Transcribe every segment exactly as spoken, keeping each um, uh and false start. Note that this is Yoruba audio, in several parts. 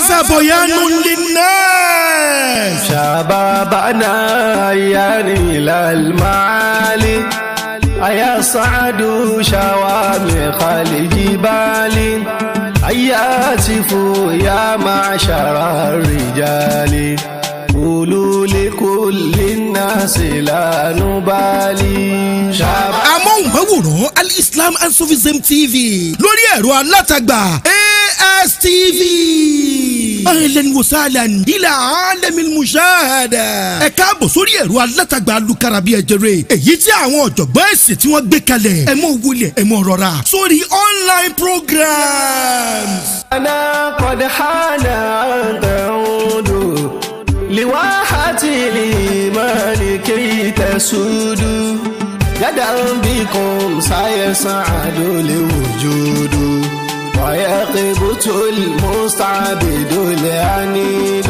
هذا بيان للناس. شبابنا يعني للمعالي أيا صعدوا شوامخ الجبال أيا سفوا يا معشر الرجال قولوا لكل الناس لا نبالي. amóhùnmáwòrán Al-Islam and Sufism T V lórí ẹ̀rọ alátagbà A S T V. ahlan wa sahlan ila alamil mushahada. ẹ káàbọ̀ sórí ẹ̀rọ alátagbà alukarabi ẹ̀jẹ̀rẹ̀ èyí tí àwọn ọ̀jọ̀gbọ́n ẹ̀sìn tí wọ́n gbé kalẹ̀ ẹ mọ̀ wọlé ẹ mọ̀ rọra sórí online programs. أنا قد حان أن تعودوا لواحة الإيمان كي تسودوا غدا بكم سيسعد الوجود ويقبت المستعبد العنيد.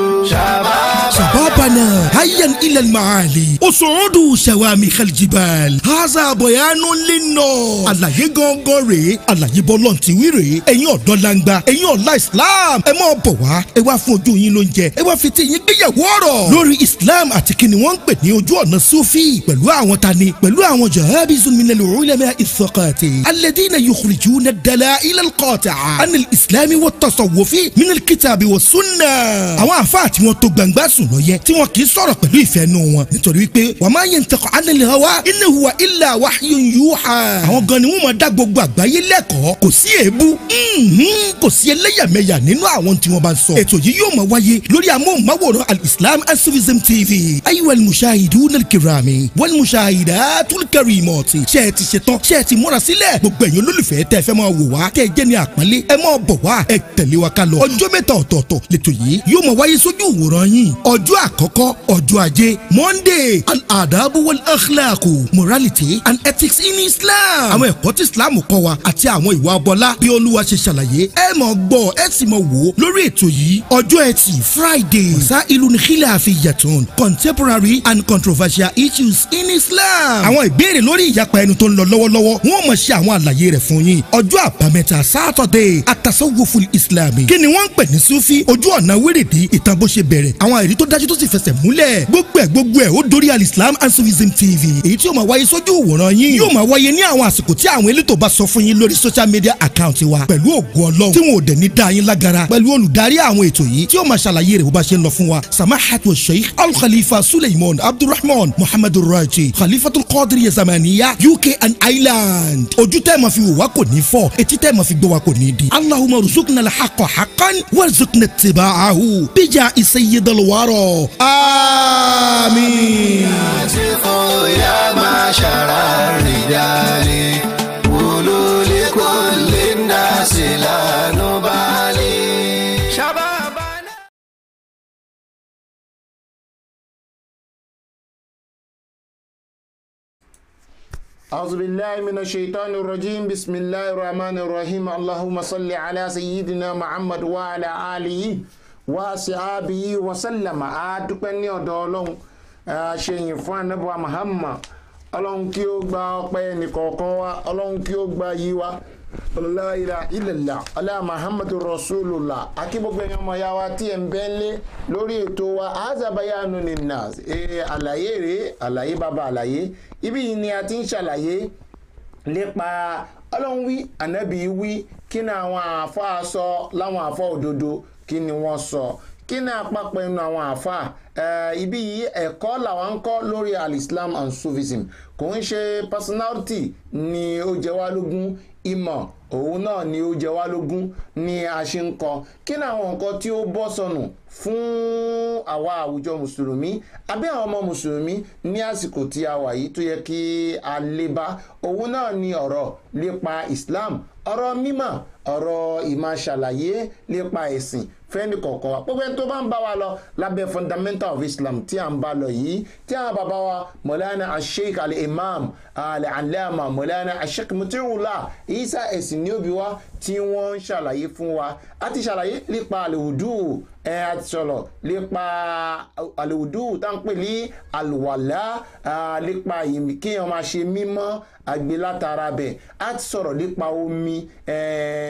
شبابنا هيا إلى المعالي وصعودوا شوامخ الجبال هذا بيان للناس. àlàyé gangan rèé àlàyé bọ́lọ́ǹtì wí rèé ẹ̀yin ọ̀dọ́ langba ẹ̀yin ọ̀la Islam ẹ máa bọ̀ wá ẹ wá fún ojú yín lóúnjẹ ẹ wá fi ti yín gbéyàwó ọ̀rọ̀ lórí Islam àti kí ni wọ́n ń pè ní ojú ọ̀nà Sufi pẹ̀lú àwọn tani pẹ̀lú àwọn jahabizun min al-ulama al-thaqati alladhina yukhrijuna ad-dala'il al-qati'a an al-Islam wa at-tasawwuf min al-kitab wa sunnah. àwọn àfáà tí wọ́n tó gbangba sùn lọ yẹ tí wọn kì í sọ̀rọ̀ pẹ̀lú ìfẹ́ nù wọn nítorí wípé wa ma yantiqu anil hawa in huwa illa wahyun yuha. àwọn gan ni wọ́n máa dá gbogbo àgbáyé lẹ́kọ̀ọ́ kò sí èébú kò sí ẹlẹ́yàmẹ̀yà nínú àwọn tí wọ́n bá ń sọ. ètò yìí yóò máa wáyé lórí amóhùnmáwòrán Al-Islam and Sufism T V. ayiwa al-mushahiduna al-kirami wal-mushahidatu al-karimati. ṣé ẹ ti ṣetán ṣé ẹ ti múra sílẹ̀ gbogbo ẹ̀yin olólùfẹ́ tẹ́ fẹ́ máa wò wá tẹ́ jẹ́ ní àpọ́nlé ẹ máa bọ̀ wá ẹ tẹ̀lé wa ká lọ. ọjọ́ mẹ́ta ọ̀tọ̀ọ̀tọ̀ lẹ́tọ̀ yìí yóò máa wáyé sójú ìwòran yín. ọjọ́ àkọ́kọ́ ọjọ́ ajé Monday al-adabu wal-akhlaqu morality and ethics in Islam. àwọn ẹ̀kọ́ tí Islam kọ́ wa àti àwọn ìwà abọ́lá bí Olúwa ṣe ṣàlàyé ẹ máa gbọ́ ẹ sì máa wò lórí ètò yìí. ọjọ́ ẹtì Friday masailun khilafiyatun contemporary and controversial issues in Islam. àwọn ìbéèrè lórí ìyapa ẹnu tó ń lọ lọ́wọ́lọ́wọ́ wọ́n máa ṣe àwọn àlàyé rẹ̀ fún yín. ọjọ́ àbámẹ́ta Saturday at-tasawwuful islami. kí ni wọ́n ń pè ní Sufi ojú ọ̀nà wérèdí ìtàn bó ṣe bẹ̀rẹ̀ àwọn àìrí tó dájú tó sì fẹsẹ̀ múlẹ̀ gbogbo ẹ̀ gbogbo ẹ̀ ó dórí Al-Islam and Sufism T V èyí tí yóò máa wáyé sójú ìwòran yín yóò máa wáyé ní àwọn àsìkò tí àwọn elétò bá sọ fún yín lórí social media account wa pẹ̀lú ògùn Ọlọ́run tí wọn ò dẹ̀ ní dá yín lágara pẹ̀lú olùdarí àwọn ètò yìí tí yóò máa ṣàlàyé rẹ̀ bó bá ṣe ń lọ fún wa samahatu sheikh al-khalifa Suleiman Abdulrahman Muhammadu Raji khalifatul Qadiriyya Zamaniya U K and Ireland. ojú tẹ́ ma fi wò wá kò ní fọ́ etí tẹ́ ma fi gbọ́ wá kò ní di. Allahumma ruzukna al-haqqa haqqan warzuqna ittiba'ahu bija sayyidil wara. آمين. يا معشر الرجال قولوا لكل الناس لا نبالي. شبابنا أعوذ بالله من الشيطان الرجيم بسم الله الرحمن الرحيم اللهم صل على سيدنا محمد وعلى آله وصحبه وسلم. adúpẹ́ ní ọ̀dọ̀ Ọlọ́run àṣeyìn fún anábọ̀ Muhammad Ọlọ́run kí ó gba ọpẹ́ ẹnìkọ̀ọ̀kan wa Ọlọ́run kí ó gba yí wa la ilaha illallah ala Muhammadu Rasulullah. akíbọ̀gbẹ̀ yẹn ọmọ ya wa tí ẹ̀ ń bẹ́ lé lórí ètò wa hadha bayanun linnas. àlàyé rèé àlàyé bàbá àlàyé ibi yìí ni a ti ń ṣàlàyé nípa Ọlọ́run wí ànábì wí kí ni àwọn àáfàá sọ láwọn àáfàá òdodo kí ni wọ́n sọ kí ni àpapọ̀ inú àwọn àáfàá ibi yìí ẹ̀kọ́ làwọn ń kọ́ lórí Al-Islam and Sufism kò ń ṣe personality ni ó jẹ wá lógún ìmọ̀ òun náà ni ó jẹ wá lógún ni a ṣe ń kọ́ kí ni àwọn nǹkan tí ó bọ́ sọnù fún àwa àwùjọ mùsùlùmí àbí àwọn ọmọ mùsùlùmí ní àsìkò tí a wà yìí tó yẹ kí a lè bá òun náà ni ọ̀rọ̀ nípa Islam ọ̀rọ̀ mímọ̀ ọ̀rọ̀ ìmọ̀ ṣàlàyé nípa ẹ̀sìn fẹ́ni kọ̀ọ̀kan wa gbogbo ẹni tó bá ń bá wa lọ lábẹ́ fundamental of Islam tí a ń bá lọ yìí tí àwọn bàbá wa Mọ̀lánà Sheikh al-Imam al-Allama Mọ̀lánà Sheikh Mutiullah Isa ẹ̀sìn ní òbí wa tí wọ́n ń ṣàlàyé fún wa a ti ṣàlàyé nípa àlèwùdú ẹ̀ a ti sọ̀rọ̀ nípa àlèwùdú tá ń pè ní àlùwàlá nípa kí wọ́n máa ṣe mímọ́ àgbélátara bẹ̀ a ti sọ̀rọ̀ nípa omi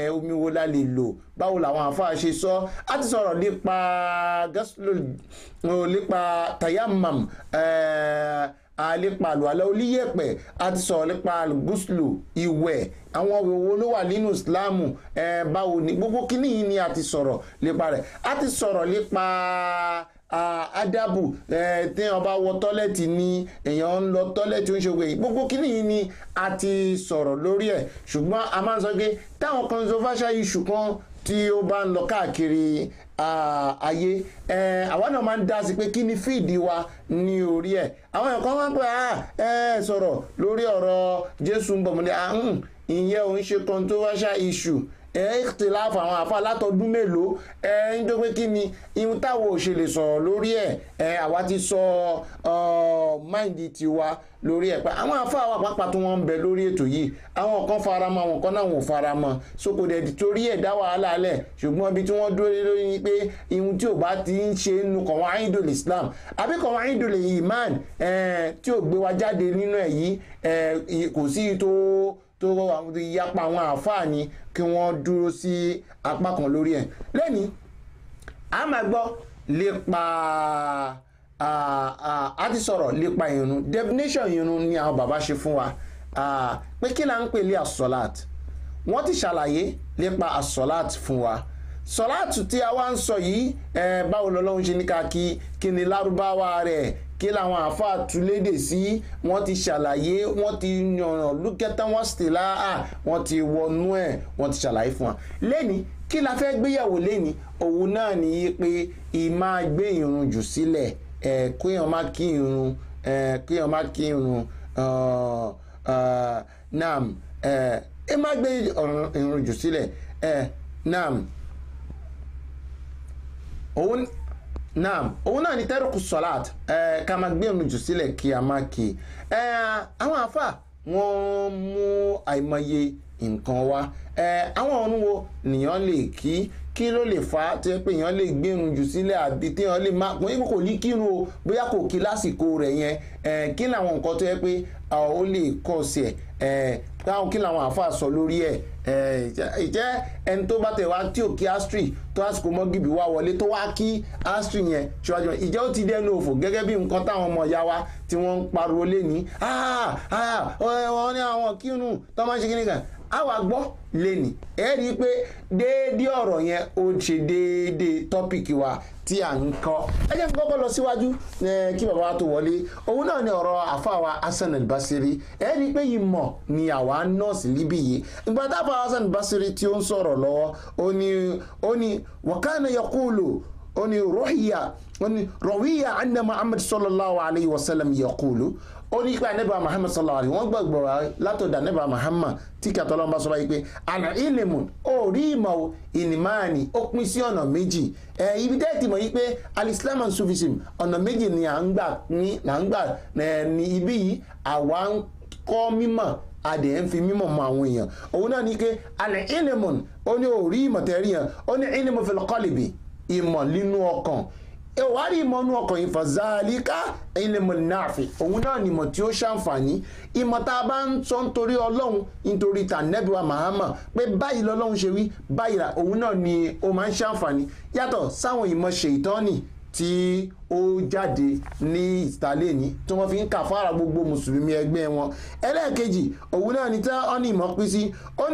omi wo la lè lò báwo làwọn àfáà ṣe sọ a ti sọ̀rọ̀ nípa gẹ́sùlù nípa tayammam àlepa àlùwàlá oníyẹ̀pẹ̀ a ti sọ̀rọ̀ nípa gúúsùlù ìwẹ̀ àwọn òwò ló wà nínú ìsìláàmù báwo ni gbogbo kíní yìí ni a ti sọ̀rọ̀ nípa rẹ̀ a ti sọ̀rọ̀ nípa adabu tí wọ́n bá wọ tọ́lẹ̀tì ni èèyàn ń lọ tọ́lẹ̀tì ń ṣògbè gbogbo kíní yìí ni a ti sọ̀rọ̀ lórí ẹ̀ ṣùgbọ́n a máa ń sọ pé táwọn controversial issue kan tí ó bá ń lọ káàkiri ayé àwa náà máa ń dá sí pé kí ni fíìdì wa ní orí ẹ̀ àwọn ẹ̀kọ́ wọn pé ẹ sọ̀rọ̀ lórí ọ̀rọ̀ Jésù ń bọ̀ mọ́ ní ìyẹn òun ṣe controversial issue ẹ ìtìláfù àwọn àfa látọdún mélòó ẹ ń dó pé kí ni ihun táwọn ò ṣe lè sọ̀rọ̀ lórí ẹ̀ ẹ àwa ti sọ máìndì tiwa lórí ẹ̀ pé àwọn àfa àwọn àpapà tó wọ́n ń bẹ lórí ètò yìí àwọn kan faramọ́ àwọn kan náà wọn ò faramọ́ sóko dẹ̀ torí ẹ̀ dá wàhálà lẹ̀ ṣùgbọ́n ibi tí wọ́n dúró lé lórí ni pé ihun tí ò bá ti ń ṣe nu qawaidul Islam àbí qawaidul iman tí ò gbé wa jáde nínú ẹ̀ yìí kò sí tó tó yapa àwọn àǹfààní kí wọ́n dúró sí apá kan lórí ẹ̀ lẹ́ni a máa gbọ́ lépa a ti sọ̀rọ̀ lépa ìrun definition ìrun ni àwọn bàbá ṣe fún wa pé kí là ń pè lé asọ́láàt wọ́n ti ṣàlàyé lépa asọ́láàt fún wa sọ́láàt tí a wá ń sọ yìí báwo lọ́lọ́run ṣe ní ká kí kí ni lárúbáwá rẹ̀ kí làwọn àáfàá túlédè sí wọ́n ti ṣàlàyé wọ́n ti yànnà lúkẹ́tà wọ́n sì láà wọ́n ti wọnú ẹ̀ wọ́n ti ṣàlàyé fún wa lẹ́ni kí la fẹ́ gbéyàwó lẹ́ni òun náà ní pé ìmáa gbé ìrun jù sílẹ̀ ẹ̀ kéèyàn má kí ìrun ẹ̀ kéèyàn má kí ìrun nam ẹ̀ ẹ má gbé ìrun jù sílẹ̀ ẹ̀ nam òun naam òun náà ni tẹ́rùkù sọ́láàt ẹ̀ ká máa gbé ìrun jù sílẹ̀ kí a máa kí ẹ̀ àwọn àfà wọ́n mú àìmọye nǹkan wá ẹ̀ àwọn ọ̀run wo nìyàn lè kí kí ló lè fa tó yẹ pé èèyàn lè gbé irun jù sílẹ̀ àbí téèyàn lè má wọ́n kò ní kírun o bóyá kò kí lásìkò rẹ̀ yẹn ẹ̀ kí làwọn nǹkan tó yẹ pé ó lè kọ̀ sí ẹ̀ ẹ̀ káwọn kí làwọn àáfàá sọ lórí ẹ̀ ẹ̀ ìjẹ́ ẹni tó bá tẹ̀ wá tí ò kí astri tó àsìkò mọ́gìbì wá wọlé tó wá kí astri yẹn ṣíwájú ìjẹ́ ó ti dẹnu òfò gẹ́gẹ́ bí nǹkan táwọn ọmọ ìyá wa tí wọ́n ń pariwo lé ní wọ́n ní àwọn kírun tó máa ń ṣe kí nìkan àwa gbọ́ lẹ́nì ẹ rí i pé déédéé ọ̀rọ̀ yẹn ó ṣe déédéé tọ́pìkì wa tí à ń kọ́ ẹ jẹ́ kọ́kọ́ lọ síwájú kí bàbá wa tó wọlé òun náà ni ọ̀rọ̀ àfàwà Hasan al-Basri ẹ rí i pé ìmọ̀ ni àwa nọ́ọ̀sì líbì yìí ìgbà táfà Hasan al-Basri tí ó ń sọ̀rọ̀ lọ́wọ́ ó ní ó ní wa kana yaqulu ó ní ruhiya ó ní rawiya anna Muhammad sallallahu alayhi wa sallam yaqulu ó ní pé anẹ́bà Muhammad sallallahu alaihi wọ́n gbàgbọ́ látọ̀dà anẹ́bà Muhammad tí kàtọ́ lọ́nà sọ báyìí pé àná ilmu ó rí ìmọ̀ ìnìmáàní ó pín sí ọ̀nà méjì ibi tẹ́ ti mọ̀ yí pé al-Islam and Sufism ọ̀nà méjì ni à ń gbà ní à ń gbà ní ibi yìí àwa ń kọ́ mímọ̀ adẹ̀ ń fi mímọ̀ mọ àwọn èèyàn òun náà ní pé àná ilmu ó ní ó rí ìmọ̀ tẹ́rí yẹn ó ní ilmu fil qalbi ìmọ̀ nínú ọkàn ìwárí ìmọ̀ inú ọkàn yìí fàzálíkà ilmu náàfi òun náà ni ìmọ̀ tí ó ṣàǹfààní ìmọ̀ tá a bá ń sọ nítorí ọlọ́run nítorí tànẹ́bíwá Muhammad pé báyìí lọ́lọ́run ṣe wí báyìí là òun náà ni ó máa ń ṣàǹfààní yàtọ̀ sáwọn ìmọ̀ ṣèitánì tí ó jáde ní ìsìtàlẹ̀ ní tí wọ́n fi ń kà fára gbogbo mùsùlùmí ẹgbẹ́ wọn ẹlẹ́ẹ̀kejì òun náà ni tí wọ́n ní ìmọ̀ pín sí ó ní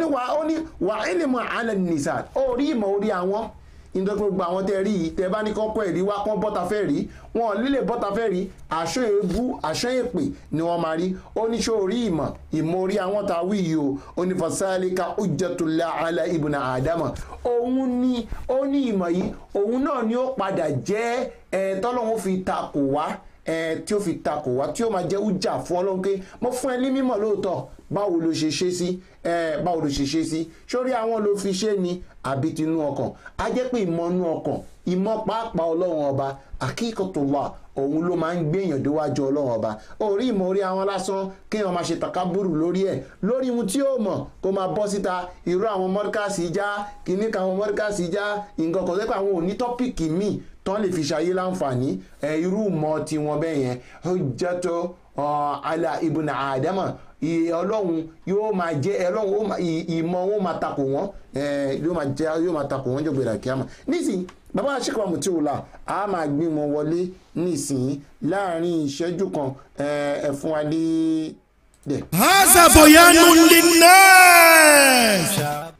wà ilmu ala nisa ó rí ìmọ̀ orí àwọn nítorí gbogbo àwọn tẹ́ rí yìí tẹ́ bá ní kọ́kọ́ ẹ̀rí wá pọ́n bọ́ta fẹ́ rí wọn lílè bọ́ta fẹ́ rí aṣọ èébú aṣọ èpè ni wọ́n máa rí ó ní ṣó orí ìmọ̀ ìmọ̀ orí àwọn tá a wí yìí o ó ní fasalika hujjatullah ala ibna adama òun ní ó ní ìmọ̀ yìí òun náà ni ó padà jẹ́ ẹ̀ tọ́lọ́hún fi takò wá ẹ̀ tí ó fi takò wá tí ó máa jẹ́ hujja fún ọlọ́run pé mo fún ẹ ní mímọ̀ lóòótọ́ báwo ló ṣe ṣe sí ẹ báwo ló ṣe ṣe sí sórí àwọn ló fi ṣe ni àbí tinú ọkàn á jẹ́ pé ìmọ̀ inú ọkàn ìmọ̀ pàápàá ọlọ́run ọba akíkọ̀tọ̀wà òun ló máa ń gbéyàn déwájú ọlọ́run ọba orí ìmọ̀ orí àwọn lásán kéèyàn máa ṣe takaburu lórí ẹ̀ lórí ohun tí ó mọ̀ kó máa bọ́ síta irú àwọn mọ́ríkàsì já kìíní kan àwọn mọ́ríkàsì já nǹkan kan sẹ́pẹ́ àwọn òní tọ́pìkì míì tán lè fi ṣayé láǹfààní ẹ̀ irú mọ̀ tiwọn bẹ́ẹ̀ yẹn hujjatu ala ibn adama ọlọ́run yóò máa jẹ́ ọlọ́run ìmọ̀ wọn máa takò wọ́n yóò máa jẹ́ yóò máa takò wọ́n jọ̀gbẹ̀rẹ̀ àkíyàmà nísìnyí bàbá àṣekọ̀ àmùtí òòlà a máa gbé wọn wọlé nísìnyí láàrin ìṣẹ́jú kan ẹ fún wa ní. هذا بيان للناس.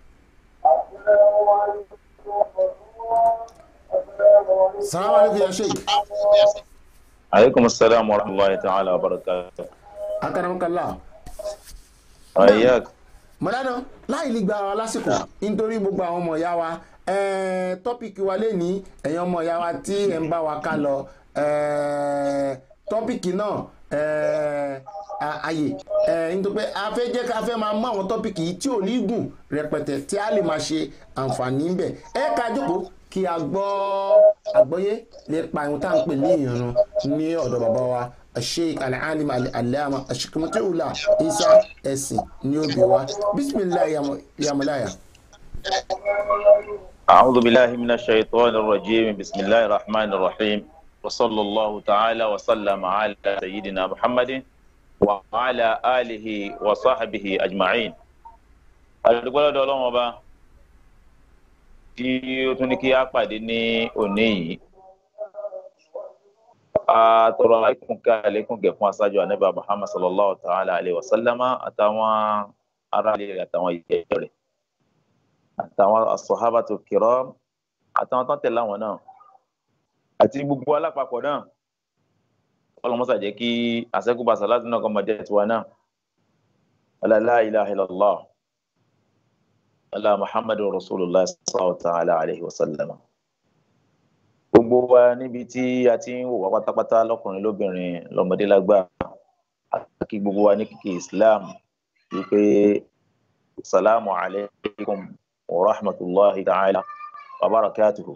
السلام عليكم يا شيخ. عليكم السلام ورحمة الله تعالى وبركاته. أكرمك الله. وإياك. mọ̀lánà láì lè gba lásìkò nítorí gbogbo àwọn ọmọ ìyá wa tọ́pìkì wa lè ní ẹ̀yin ọmọ ìyá wa tí ẹ̀ ń bá wa ká lọ tọ́pìkì náà ààyè nítorí pé a fẹ́ jẹ́ ká fẹ́ máa mú àwọn tọ́pìkì yìí tí ò ní gùn rẹpẹtẹ tí a lè máa ṣe àǹfààní ń bẹ̀ ẹ ká jókòó kí a gbọ́ àgbọ́yé lè pa ohun tá à ń pè ní ìrun ní ọ̀dọ̀ bàbá wa الشيخ العالم العلامة الشيخ متولى عيسى اسي نيوبيوا بسم الله يا يا ملايا. أعوذ بالله من الشيطان الرجيم بسم الله الرحمن الرحيم وصلى الله تعالى وسلم على سيدنا محمد وعلى آله وصحبه أجمعين. الدكتور دولون وبا tí ó tún ní kí á pàdé ní òní yìí a tọrọ àlékún ká àlékún gẹ̀ fún aṣáájú ànábì Muhammad sallallahu ta'ala alayhi wa sallama àtàwọn aráàlú rẹ̀ àtàwọn ìyẹ́ rẹ̀ àtàwọn as-sahabatu kiram àtàwọn tán tẹ̀lé àwọn náà àti gbogbo alápapọ̀ náà ọlọ́mọ́sà jẹ́ kí àṣẹ́kùbà sàlátì náà kọ́ máa jẹ́ tiwa náà la ilaha illallah ala muhammadu rasulullah sallallahu ta'ala alayhi wa sallama. Gbogbo wa níbi tí a ti ń wò wá pátápátá lọ́kùnrin lóbìnrin lọ́mọdé lágbà kí gbogbo wa ní kíkí Islam wípé salamu alaykum wa rahmatulahi ta'ala wa barakatuhu.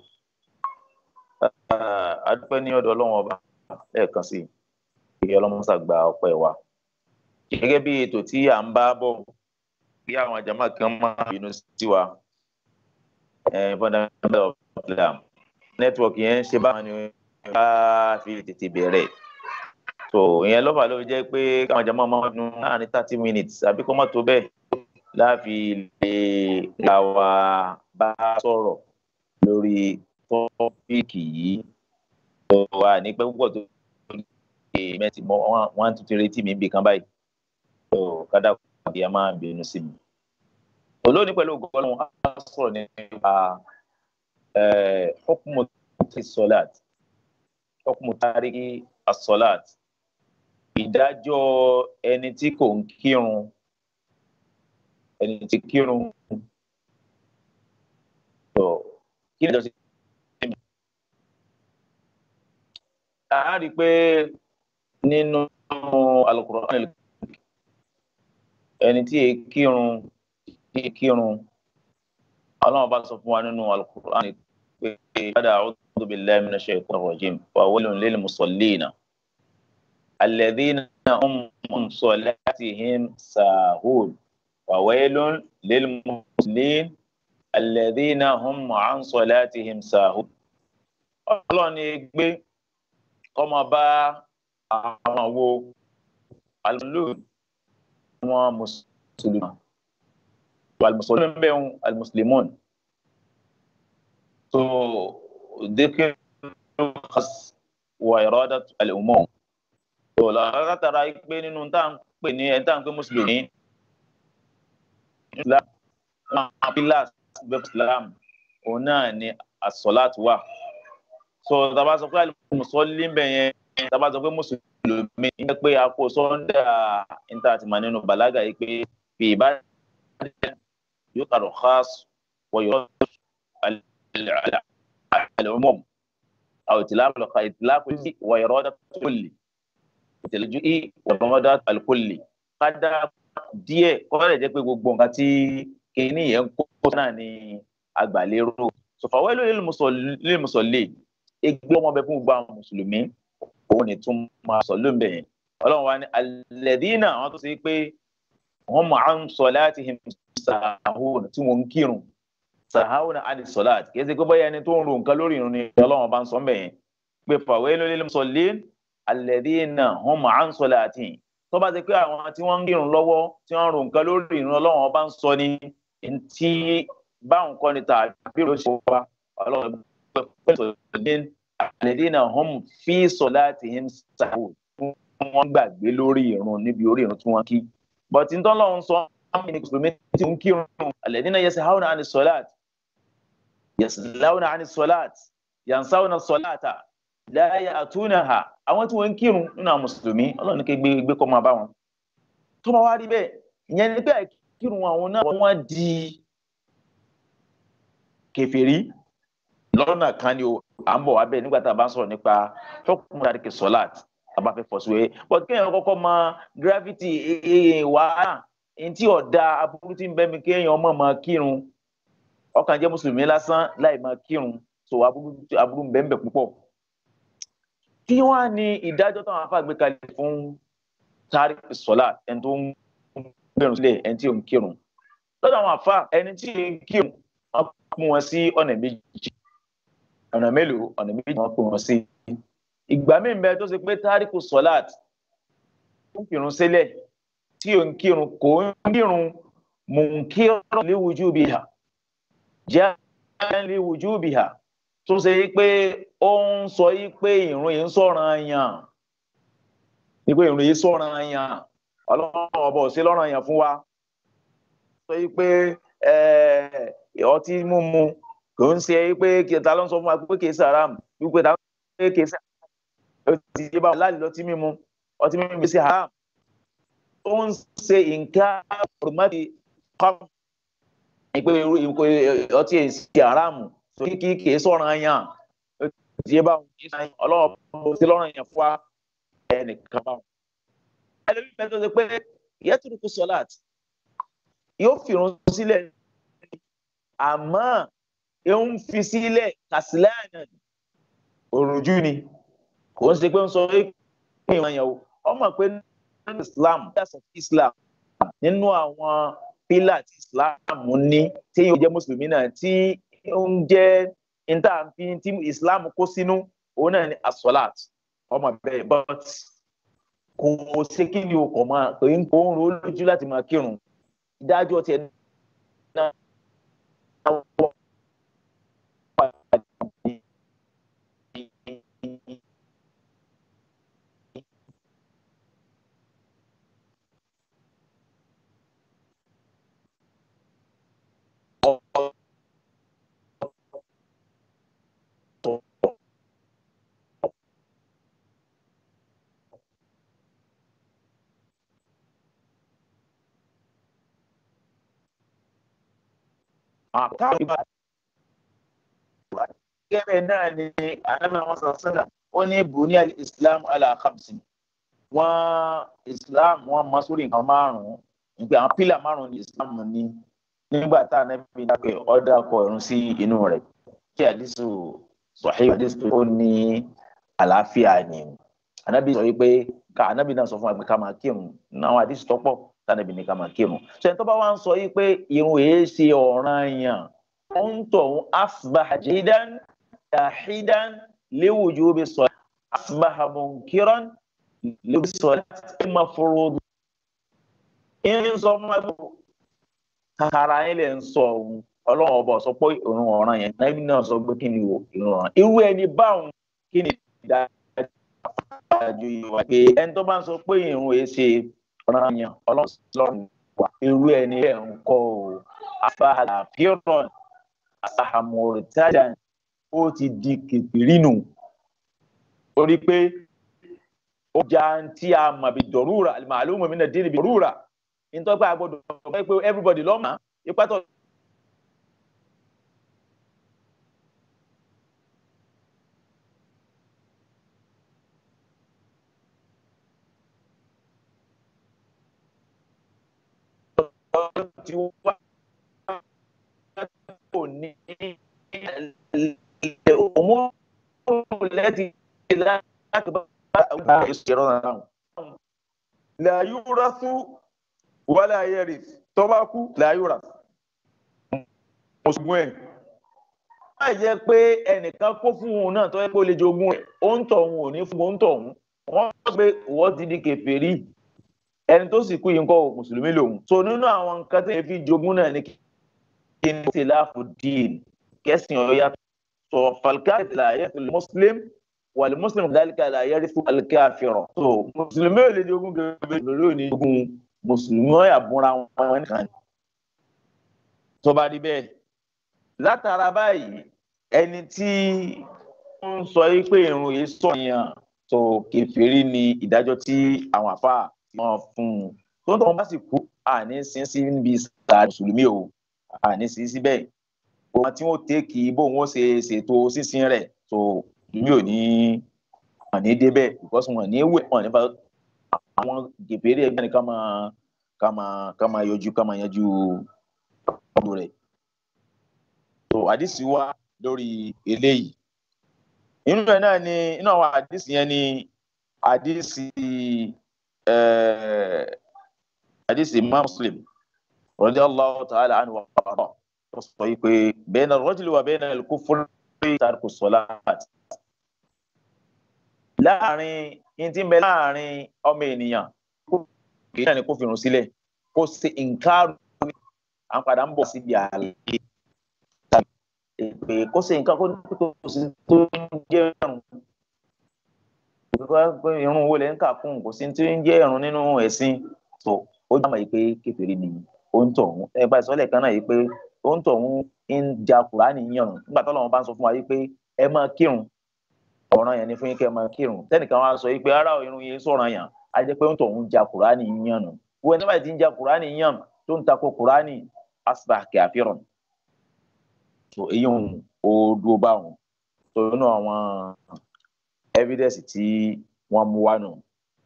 Adúpẹ́ ní ọ̀dọ̀ Ọlọ́run ọba lẹ́ẹ̀kan sí kí ọlọ́mọsà gba ọpẹ́ wa. Gẹ́gẹ́ bí ètò tí à ń bá bọ̀ kí àwọn jàmá kan máa bínú sí wa fundamental of Islam network yẹn ṣe báwọn ni bá fi tètè bẹ̀rẹ̀ so ìyẹn lọ́fà ló fi jẹ́ pé káwọn jàmá máa dún láàrin thirty minutes àbí kó má tó bẹ́ẹ̀ láàfi lè ra wa bá sọ̀rọ̀ lórí tọ́píìkì yìí tó wà ní pẹ́ púpọ̀ tó ṣe mẹ́tì mọ́ wọ́n tún ti retí mi bí kan báyìí tó kádà kí a máa bínú sí mi. olóòní pẹ̀lú ọgọ́rùn-ún á sọ̀rọ̀ nípa hukmu as-salat hukmu tariki as-salat ìdájọ́ ẹni tí kò ń kírun ẹni tí kírun tó kí ni ìjọsìn a rí i pé nínú Al-Qur'an ẹni tí èé kírun tí kírun Ọlọ́run bá sọ fún wa nínú Al-Qur'an pé bàdà a'udhu billahi minash shaitanir rajim wa waylun lil musallina alladhina hum an salatihim sahun wa waylun lil musallin alladhina hum an salatihim sahun. Ọlọ́run ní gbé kọ́mọ bá àwọn wo alùlù wọn mùsùlùmí والمسلمون بهم المسلمون so ذكر خاص وإرادة الأمور so la tara pé nínú tá ń pè ní ẹni tá ń pè mùsùlùmí Islam pillars of Islam òun náà ni as-salat wà so tá bá sọ pé al-musalli bẹ̀yẹn tá bá sọ pé mùsùlùmí ní pé a kò sọ́ndà níta àti mà nínú bàlágà yìí pé fi ìbára يقر خاص ويرد العموم أو إطلاق إطلاق وإرادة كل ìtẹ̀lẹ́júì وإرادة الكل kádà díẹ̀ kọ́lẹ̀ jẹ́ pé gbogbo nǹkan tí kìíní yẹn kó náà ní àgbàlérò sọ̀fàwẹ́ lil musalli ẹgbẹ́ ọmọ bẹ fún gbogbo àwọn mùsùlùmí òun ni tún máa sọ lóun bẹ̀yẹn Ọlọ́run wa ní alladhina àwọn tó ṣe pé hum an salatihim sahun tí wọ́n ń kírun sahun ani salat kìí ṣe pé bóyá ẹni tó ń ro nǹkan lórí irun ni Ọlọ́run bá ń sọ bẹ́ẹ̀ pé fawailun lil musallin alladhina hum an salatihim tó bá ti pé àwọn tí wọ́n ń kírun lọ́wọ́ tí wọ́n ń ro nǹkan lórí ìrun Ọlọ́run ọba ń sọ ní tí báwọn kọ́ ni tàbí ló ṣe wá Ọlọ́run pẹ̀lú alladhina hum fi salatihim sahun wọ́n gbàgbé lórí ìrun níbi orí ìrun tí wọ́n kí bọ̀tí ń tọ́lọ́run sọ àmì ní mùsùlùmí tí ń kírun alladhina yasahawna ani salat yaslawna ani salat yansawna salata la ya'tunaha àwọn tí wọ́n ń kírun nínú àwọn mùsùlùmí Ọlọ́run ní kí gbé gbé kọ́ máa bá wọn tó bá wá rí bẹ́ẹ̀ ìyẹn ní pé kírun àwọn náà wọ́n di kèfèrí lọ́nà kan ni o à ń bọ̀ wá bẹ́ẹ̀ nígbà tá a bá ń sọ̀rọ̀ nípa hukmu tariki salat a bá fẹ́ fọ́ sí wẹ́ẹ́ but kéèyàn kọ́kọ́ mọ gravity wàhálà ntí ọ̀dà aburú tí ń bẹ́ mi kéèyàn mọ̀ mọ́ kírun ọkàn jẹ́ mùsùlùmí lásán láì máa kírun so aburú ń bẹ ń bẹ púpọ̀. kí wọ́n á ní ìdájọ́ táwọn afá gbé kalẹ̀ fún tariki salat ẹni tó ń gbẹ̀rún sílẹ̀ ẹni tí ò ń kírun lọ́dọ̀ àwọn afá ẹni tí ò ń kírun wọ́n pín wọn sí ọ̀nà méjì ọ̀nà mélòó ọ̀nà méjì wọ́n pín wọn sí. ìgbà míì ń bẹ tó ṣe pé tariku salat ń kírun sílẹ̀ tí ò ń kírun kò ń kírun munkiran li wujubiha jẹ́ li wujubiha tó ṣe yí pé ó ń sọ yí pé ìrun yìí ń sọ̀ranyàn ní pé ìrun yìí sọ̀ranyàn Ọlọ́run ọba ò ṣe lọ́ranyàn fún wa sọ yí pé ọtí mímu kò ń ṣe yí pé ta ló ń sọ fún wa pé kì í sàrám wípé ta ló ń sọ pé kì í sàrám ó ti yé báwo láàlì lọtí mímu ọtí mímu kì í ṣe haram ó ń ṣe nǹkan ọ̀rọ̀mọ́dé kọ́ ìpè ọtí ẹ̀ ṣe haramu so kí kì í sọ̀rọ̀ yàn ó ti yé báwọn kì í sàn Ọlọ́run ó ti lọ́rọ̀ yàn fún wa ẹnìkan báwọn. ẹlẹ́bí bẹ́ẹ̀ tó ṣe pé yẹtùrúkú sọ́láàtì yóò fìrun sílẹ̀ àmọ́ ó ń fi sílẹ̀ kàṣíláàyàn òrùjú ni kò ń ṣe pé ń sọ pé ìwọ̀n yẹn o ọmọ pé Islam that's of Islam nínú àwọn pílà tí Islam ní tí yóò jẹ́ mùsùlùmí náà tí ó ń jẹ́ intanfi tí Islam kó sínú òun náà ní as-salat ọmọ bẹ́ẹ̀ but kò ṣe kí ni o kò máa pé ń kó ń ro lójú láti máa kírun ìdájọ́ tiẹ̀ náà gẹ́gẹ́ náà ni Ànábì Muhammad sallallahu alaihi wasallam ó ní buniya al-islam ala khamsin wọ́n islam wọ́n mọ sórí nǹkan márùn-ún nígbà àwọn pílà márùn-ún ní islam ní nígbà tá Ànábì dápẹ́ ọ̀dà kọ ìrun sí inú rẹ̀ kí àdísù sahih àdísù ó ní àlàáfíà ni Ànábì sọ wípé ká Ànábì náà sọ fún wa pé ká máa kírun náà àdísù tọ́pọ̀ tánàbì ní ká máa kírun ṣe tó bá wá ń sọ yìí pé irun èé ṣe ọ̀ranyàn ó ń tọ̀hún asbaha jahidan jahidan li wujubi salat asbaha munkiran li wujubi salat mafruḍ ń sọ fún wa kàkàrà yín lè ń sọ ohun Ọlọ́run ọba sọ pé irun ọ̀ranyàn náà náà sọ pé kí ni irun ọ̀ranyàn irú ẹni báwọn kí ni ìdájọ́ ìwà pé ẹni tó bá ń sọ pé irun èé ṣe ọ̀ranyàn Ọlọ́run wà irú ẹni ẹ̀ ń kọ́ ọ afáàlàfíọ́rọ̀n asahamuritaja ó ti di kèfèrí nù torí pé ó jà ń tí a mọ̀ bí dọ̀rúra màálùmọ̀ mi náà dín ní bí dọ̀rúra nítorí pé a gbọ́dọ̀ pé pé everybody lọ́mọ ipa tó. ti wá kò ní òmùú lẹ́tì láti bá ìṣẹ̀rọ̀ náà. La yurathu wala yarith tó bá kú la yurathu. Mùsùlùmí ẹ̀. Má jẹ́ pé ẹnìkan kó fún òun náà tó yẹ kó lè jogún ẹ̀. Ó ń tọ̀ òun ò ní fún òun tọ̀ òun. Wọ́n gbé ìwọ́ ti di kèfèrí. ẹni tó sì kú yìí ń kọ́ mùsùlùmí lòun. so nínú àwọn nǹkan tí ẹ fi jogún náà ní kí ni ti láàfù dín kẹsìn ọ̀yà sọ falkafir la yarithul muslim wal muslim dhalika la yarithu al-kafir. so mùsùlùmí ò lè jogún gẹ́gẹ́ lórí òní jogún mùsùlùmí ọ̀yà búra wọn nìkan. tó bá rí bẹ́ẹ̀ látara báyìí ẹni tí ń sọ yìí pé irun yìí sọ̀yàn tó kèfèrí ni ìdájọ́ tí àwọn àfáà wọn fún un. tó ń tọ́ wọn bá sì kú àní sin sí níbi ìsà mùsùlùmí o àní sin síbẹ̀ wọn tí wọn tẹ́kì bó wọn ṣe ṣètò sísin rẹ̀ tó mi ò ní wọn ní débẹ̀ because wọn ní wẹ̀ wọn ní bá àwọn kèfèrí ẹgbẹ́ ni ká máa ká máa ká máa yọjú ká máa yanjú ọdún rẹ̀. tó àdìsí wa lórí eléyìí inú ẹ̀ náà ni inú àwọn àdìsí yẹn ni àdìsí àdìsí Imam Muslim radiyallahu ta'ala anhu wa arda tó sọ yìí pé bayna ar-rajuli wa bayna al-kufri tarku as-salat. láàrin yín tí ń bẹ láàrin ọmọ ènìyàn kì í ṣe ni kó fìrun sílẹ̀ kó ṣe nǹkan à ń padà ń bọ̀ síbi àlàyé pé kó ṣe nǹkan kó sì tó ń jẹ́ ẹ̀rùn irun wo lẹ ń kà fún kò sí tí ń jẹ́ ẹ̀rùn nínú ẹ̀sìn tó ó jẹ́ àmọ́ yìí pé kèfèrí ni ó ń tọ̀hún ẹ bá ìsọ́lẹ̀ kan náà yìí pé ó ń tọ̀hún ń ja Kùránì yànnù nígbà tó lọ́wọ́ bá ń sọ fún wa yìí pé ẹ máa kírun ọ̀ràn yẹn ni fún yín kẹ́ ẹ máa kírun tẹ́nìkan wá sọ yìí pé ara irun yẹn sọ̀ràn yàn á jẹ́ pé ó ń tọ̀hún ja Kùránì yànnù wọ́n ẹni báyìí ti ń ja Kùránì yàn tó ń takò Kùránì asbah kafiran. so èyí ń ó dúró bá wọn tó nínú àwọn evidence tí wọ́n mú wá nù.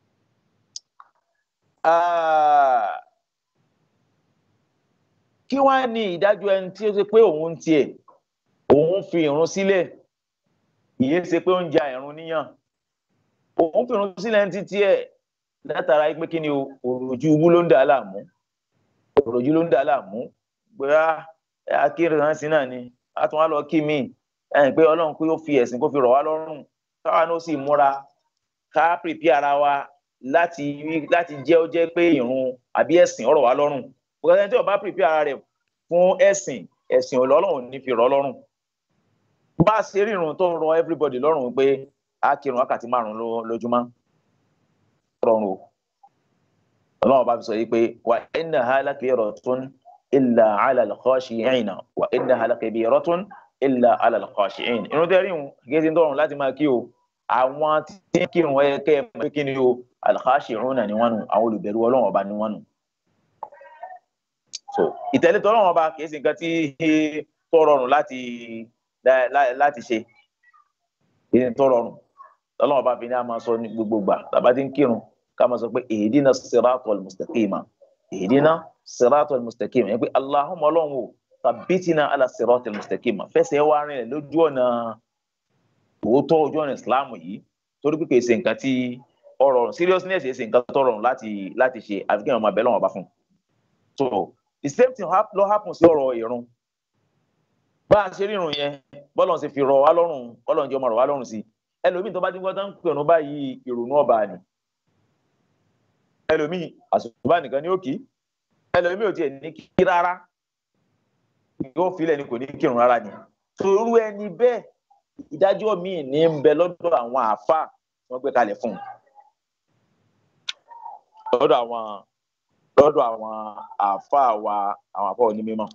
kí wá ní ìdájọ́ ẹni tí ó ṣe pé òun tiẹ̀ òun fi ìrun sílẹ̀ ìyẹn ṣe pé ó ń ja ìrun níyàn òun fi ìrun sílẹ̀ ní títí ẹ̀ látara pé kí ni o òròjú ubú ló ń dà á láàmú òròjú ló ń dà á láàmú gbéra akérè ránṣẹ́ náà ni a tún wá lọ kí mi ẹ̀yìn pé ọlọ́run kó yóò fi ẹ̀sìn kó fi rọ̀ wá lọ́rùn káwa náà sì múra ká pèpè ara wa láti láti jẹ́ ó jẹ́ pé ìrun àbí ẹ̀sìn ọ̀rọ̀ wá lọ́rùn bùkátà ẹni tí ó bá pèpè ara rẹ̀ fún ẹ̀sìn ẹ̀sìn ọlọ́run ní fi rọ̀ lọ́rùn bá a ṣe rírun tó ń rọ̀ everybody lọ́rùn pé a kírun wákàtí márùn-ún lójúmọ́ rọrùn o ọlọ́run bá fi sọ yìí pé wa innaha lakabiratun illa ala al-khashi'ina wa innaha lakabiratun illa ala al-khashi'in irun tẹ́ rí wọn gẹ́gẹ́ tí tọrùn láti máa kí o àwọn tí ń kírun ẹ kẹ́ ẹ mọ̀ kí ni o al-khashi'una ni wọ́n nù àwọn olùbẹ̀rù ọlọ́run ọba ni wọ́n nù. so ìtẹ̀lé tọ́lọ́run ọba kì í ṣe nǹkan tí tó rọrùn láti láti ṣe kì í ṣe tó rọrùn tọ́lọ́run ọba fi ní a máa sọ ní gbogbo gbà tàbá tí ń kírun ká máa sọ pé ihdina siratal mustaqima ihdina siratal mustaqima ẹ pé Allahumma ọlọ́run o tàbítínà ala siratal mustaqima fẹsẹ̀ wá rìn lójú ọ̀nà òótọ́ ojú ọ̀nà ìsìláàmù yìí torí pé kì í ṣe nǹkan tí ọ̀rọ̀ seriousness yìí ṣe nǹkan tó rọrùn láti láti ṣe àfi kí ọmọ abẹ́ lọ́wọ́ bá fún un. so the same thing ló happen sí ọ̀rọ̀ ìrun bá a ṣe rírun yẹn bọ́lọ̀ ṣe fi rọ̀ wá lọ́rùn bọ́lọ̀ ń jẹ́ ọmọ rọ̀ wá lọ́rùn sí ẹlòmíì tó bá dín gbọ́dọ̀ ń pè ọ̀nà báyìí ìrònú ọba ni ẹlòmíì àṣùbà nìkan ni ó kì í ẹlòmíì ò tiẹ̀ ní kí rárá yóò filẹ̀ ni kò ní kírun rárá ni torú ẹni bẹ́ẹ̀ ìdájọ́ míì ní ń bẹ lọ́dọ̀ àwọn àáfàá wọ́n gbé kalẹ̀ fún un lọ́dọ̀ àwọn lọ́dọ̀ àwọn àáfàá wa àwọn àáfàá onímọ̀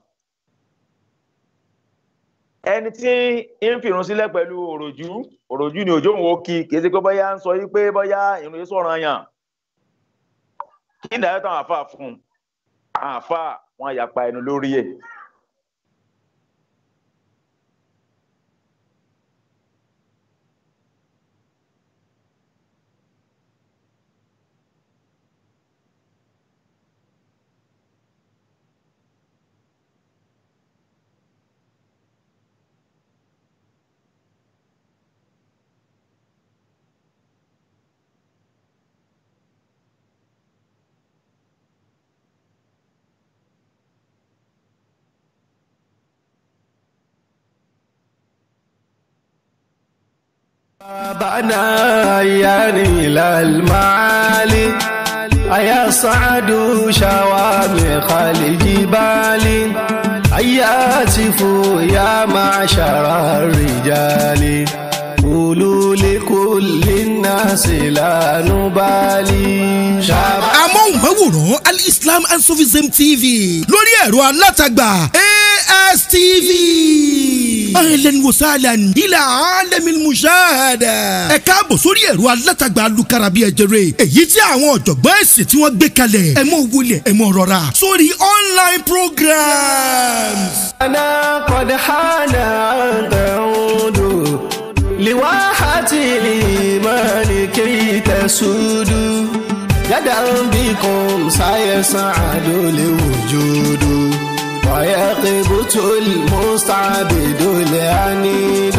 ẹni tí ń fìrun sílẹ̀ pẹ̀lú òròjú òròjú ni òjò òun ó kí kì í ṣe pé bóyá ń sọ yí pé bóyá ìrun yìí sọ̀rọ̀ yàn kí ni ìdájọ́ táwọn àáfàá fún un àáfàá wọn yapa ẹnu lórí ẹ̀. بنا يعني إلى المعالي أيصعد شوامخ الجبال أياتف يا معشر الرجال قولوا لكل الناس لا نبالي. amóhùnmáwòrán Al-Islam and Sufism T V lórí ẹ̀rọ alátagbà A S T V. ahlan wa sahlan ila alamil mushahada. ẹ káàbọ̀ sórí ẹ̀rọ alátagbà alukarabi ẹ̀jẹ̀rẹ̀ èyí tí àwọn ọ̀jọ̀gbọ́n ẹ̀sìn tí wọ́n gbé kalẹ̀ ẹ mọ̀ wọlé ẹ mọ̀ rọra sórí online programs. أنا قد حان أن تعود لواحة الإيمان كي تسود يدا بكم سيسعد الوجود ويقبت المستعبد العنيد.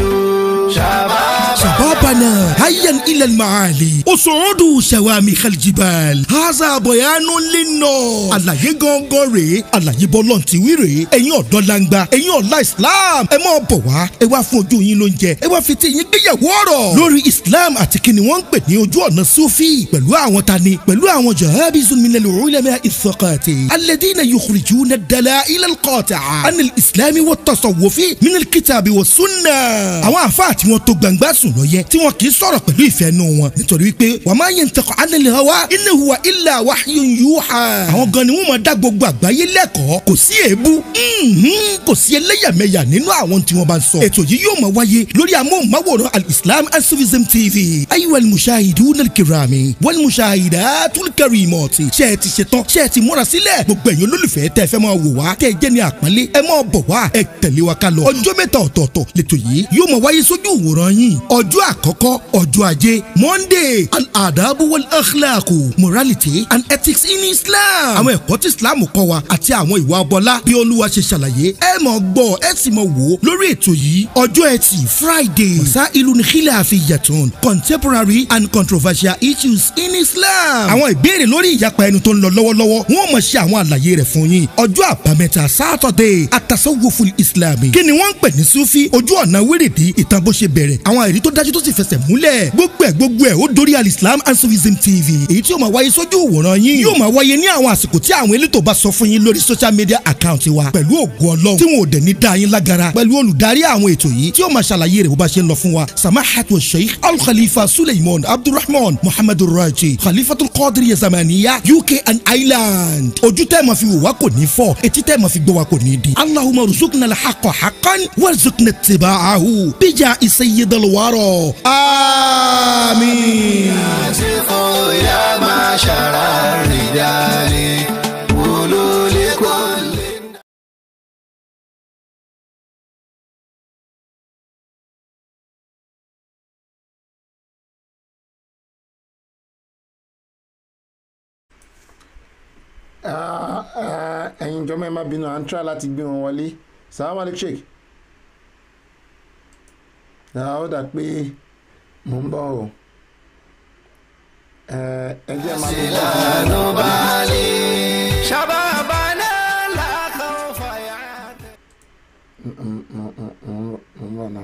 شبابنا هيا إلى المعالي وصعود شوامخ الجبال هذا بيان للناس. àlàyé gangan rèé àlàyé bọ́lọ́ǹtì wíìrè ẹ̀yin ọ̀dọ́ langba ẹ̀yin ọ̀la Islam ẹ máa bọ̀ wá ẹ wá fún ojú yín lóúnjẹ ẹ wá fi tí yín gbéyàwó ọ̀rọ̀ lórí Islam àti kíni wọ́n ń pè ní ojú ọ̀nà Sufi pẹ̀lú àwọn tani pẹ̀lú àwọn jahabizun minal ulama as-saqati alladhina yukhrijuna ad-dala'il al-qati'a an al-islam wa at-tasawwuf min al-kitab wa sunnah. àwọn àfáà tí wọ́n tó gbangba sùn lọ yẹ tí wọ́n kì í sọ̀rọ̀ pẹ̀lú ìfẹ́ nù wọn nítorí wípé wa ma yantiqu anil hawa in huwa illa wahyun yuha. àwọn gan ni wọ́n máa dá gbogbo àgbáyé lẹ́kọ̀ọ́ kò sí èébú kò sí ẹlẹ́yàmẹ̀yà nínú àwọn tí wọ́n bá ń sọ. ètò yìí yóò máa wáyé lórí amóhùnmáwòrán Al-Islam and Sufism T V. ayiwa al-mushahiduna al-kirami wal-mushahidatul karimati. ṣé ẹ ti ṣetán ṣé ẹ ti múra sílẹ̀ gbogbo ẹ̀yin olólùfẹ́ tẹ́ ẹ fẹ́ máa wò wá tẹ́ ẹ jẹ́ ní àpọ́nlé ẹ máa bọ̀ wá ẹ tẹ̀lé wa ká lọ. ọjọ́ mẹ́ta ọ̀tọ̀ọ̀tọ̀ lẹ́tọ̀ yìí yóò máa wáyé sójú ìwòran yín. ọjọ́ àkọ́kọ́ ọjọ́ ajé Monday al-adabu wal-akhlaqu morality and ethics in Islam. àwọn ẹ̀kọ́ tí Islam kọ́ wa àti àwọn ìwà ọbọlá bí Olúwa ṣe ṣàlàyé ẹ máa gbọ́ ẹ sì máa wò lórí ètò yìí. ọjọ́ ẹtì Friday masailun khilafiyatun contemporary and controversial issues in Islam. àwọn ìbéèrè lórí ìyapa ẹnu tó ń lọ lọ́wọ́lọ́wọ́ wọ́n máa ṣe àwọn àlàyé rẹ̀ fún yín. ọjọ́ àbámẹ́ta Saturday at-tasawwuful islami. kí ni wọ́n ń pè ní Sufi ojú ọ̀nà wíìrìdì ìtàn bó ṣe bẹ̀rẹ̀ àwọn ẹ̀rí tó dájú tó sì fẹsẹ̀ múlẹ̀ gbogbo ẹ̀ gbogbo ẹ̀ ó dórí Al-Islam and Sufism T V èyí tí yóò máa wáyé sójú ìwòran yín yóò máa wáyé ní àwọn àsìkò tí àwọn elétò bá sọ fún yín lórí social media account wa pẹ̀lú ògo Ọlọ́run tí wọn ò dẹ̀ ní dá yín lágara pẹ̀lú olùdarí àwọn ètò yìí tí yóò máa ṣàlàyé rẹ̀ bó bá ṣe ń lọ fún wa samahatu sheikh al-khalifa Suleiman Abdulrahman Muhammadu Raji khalifatul Qadiriyya Zamaniya U K and Ireland. ojú tẹ́ ma fi wò wá kò ní fọ́ etí tẹ́ ma fi gbọ́ wá kò ní di. Allahumma ruzukna al-haqqa haqqan warzuqna ittiba'ahu bija sayyidil wara àmín. يا معشر الرجال قولوا لكل. ẹ̀yin jọmọ ẹ má bínú à ń tíra láti gbé wọn wọlé. Salaam alaikum sheik. ó dà pé mò ń bọ̀ o. ẹ jẹ́ máa lọ bọ́. شبابنا لا خوف يعتمد. mo ń bọ̀ náà.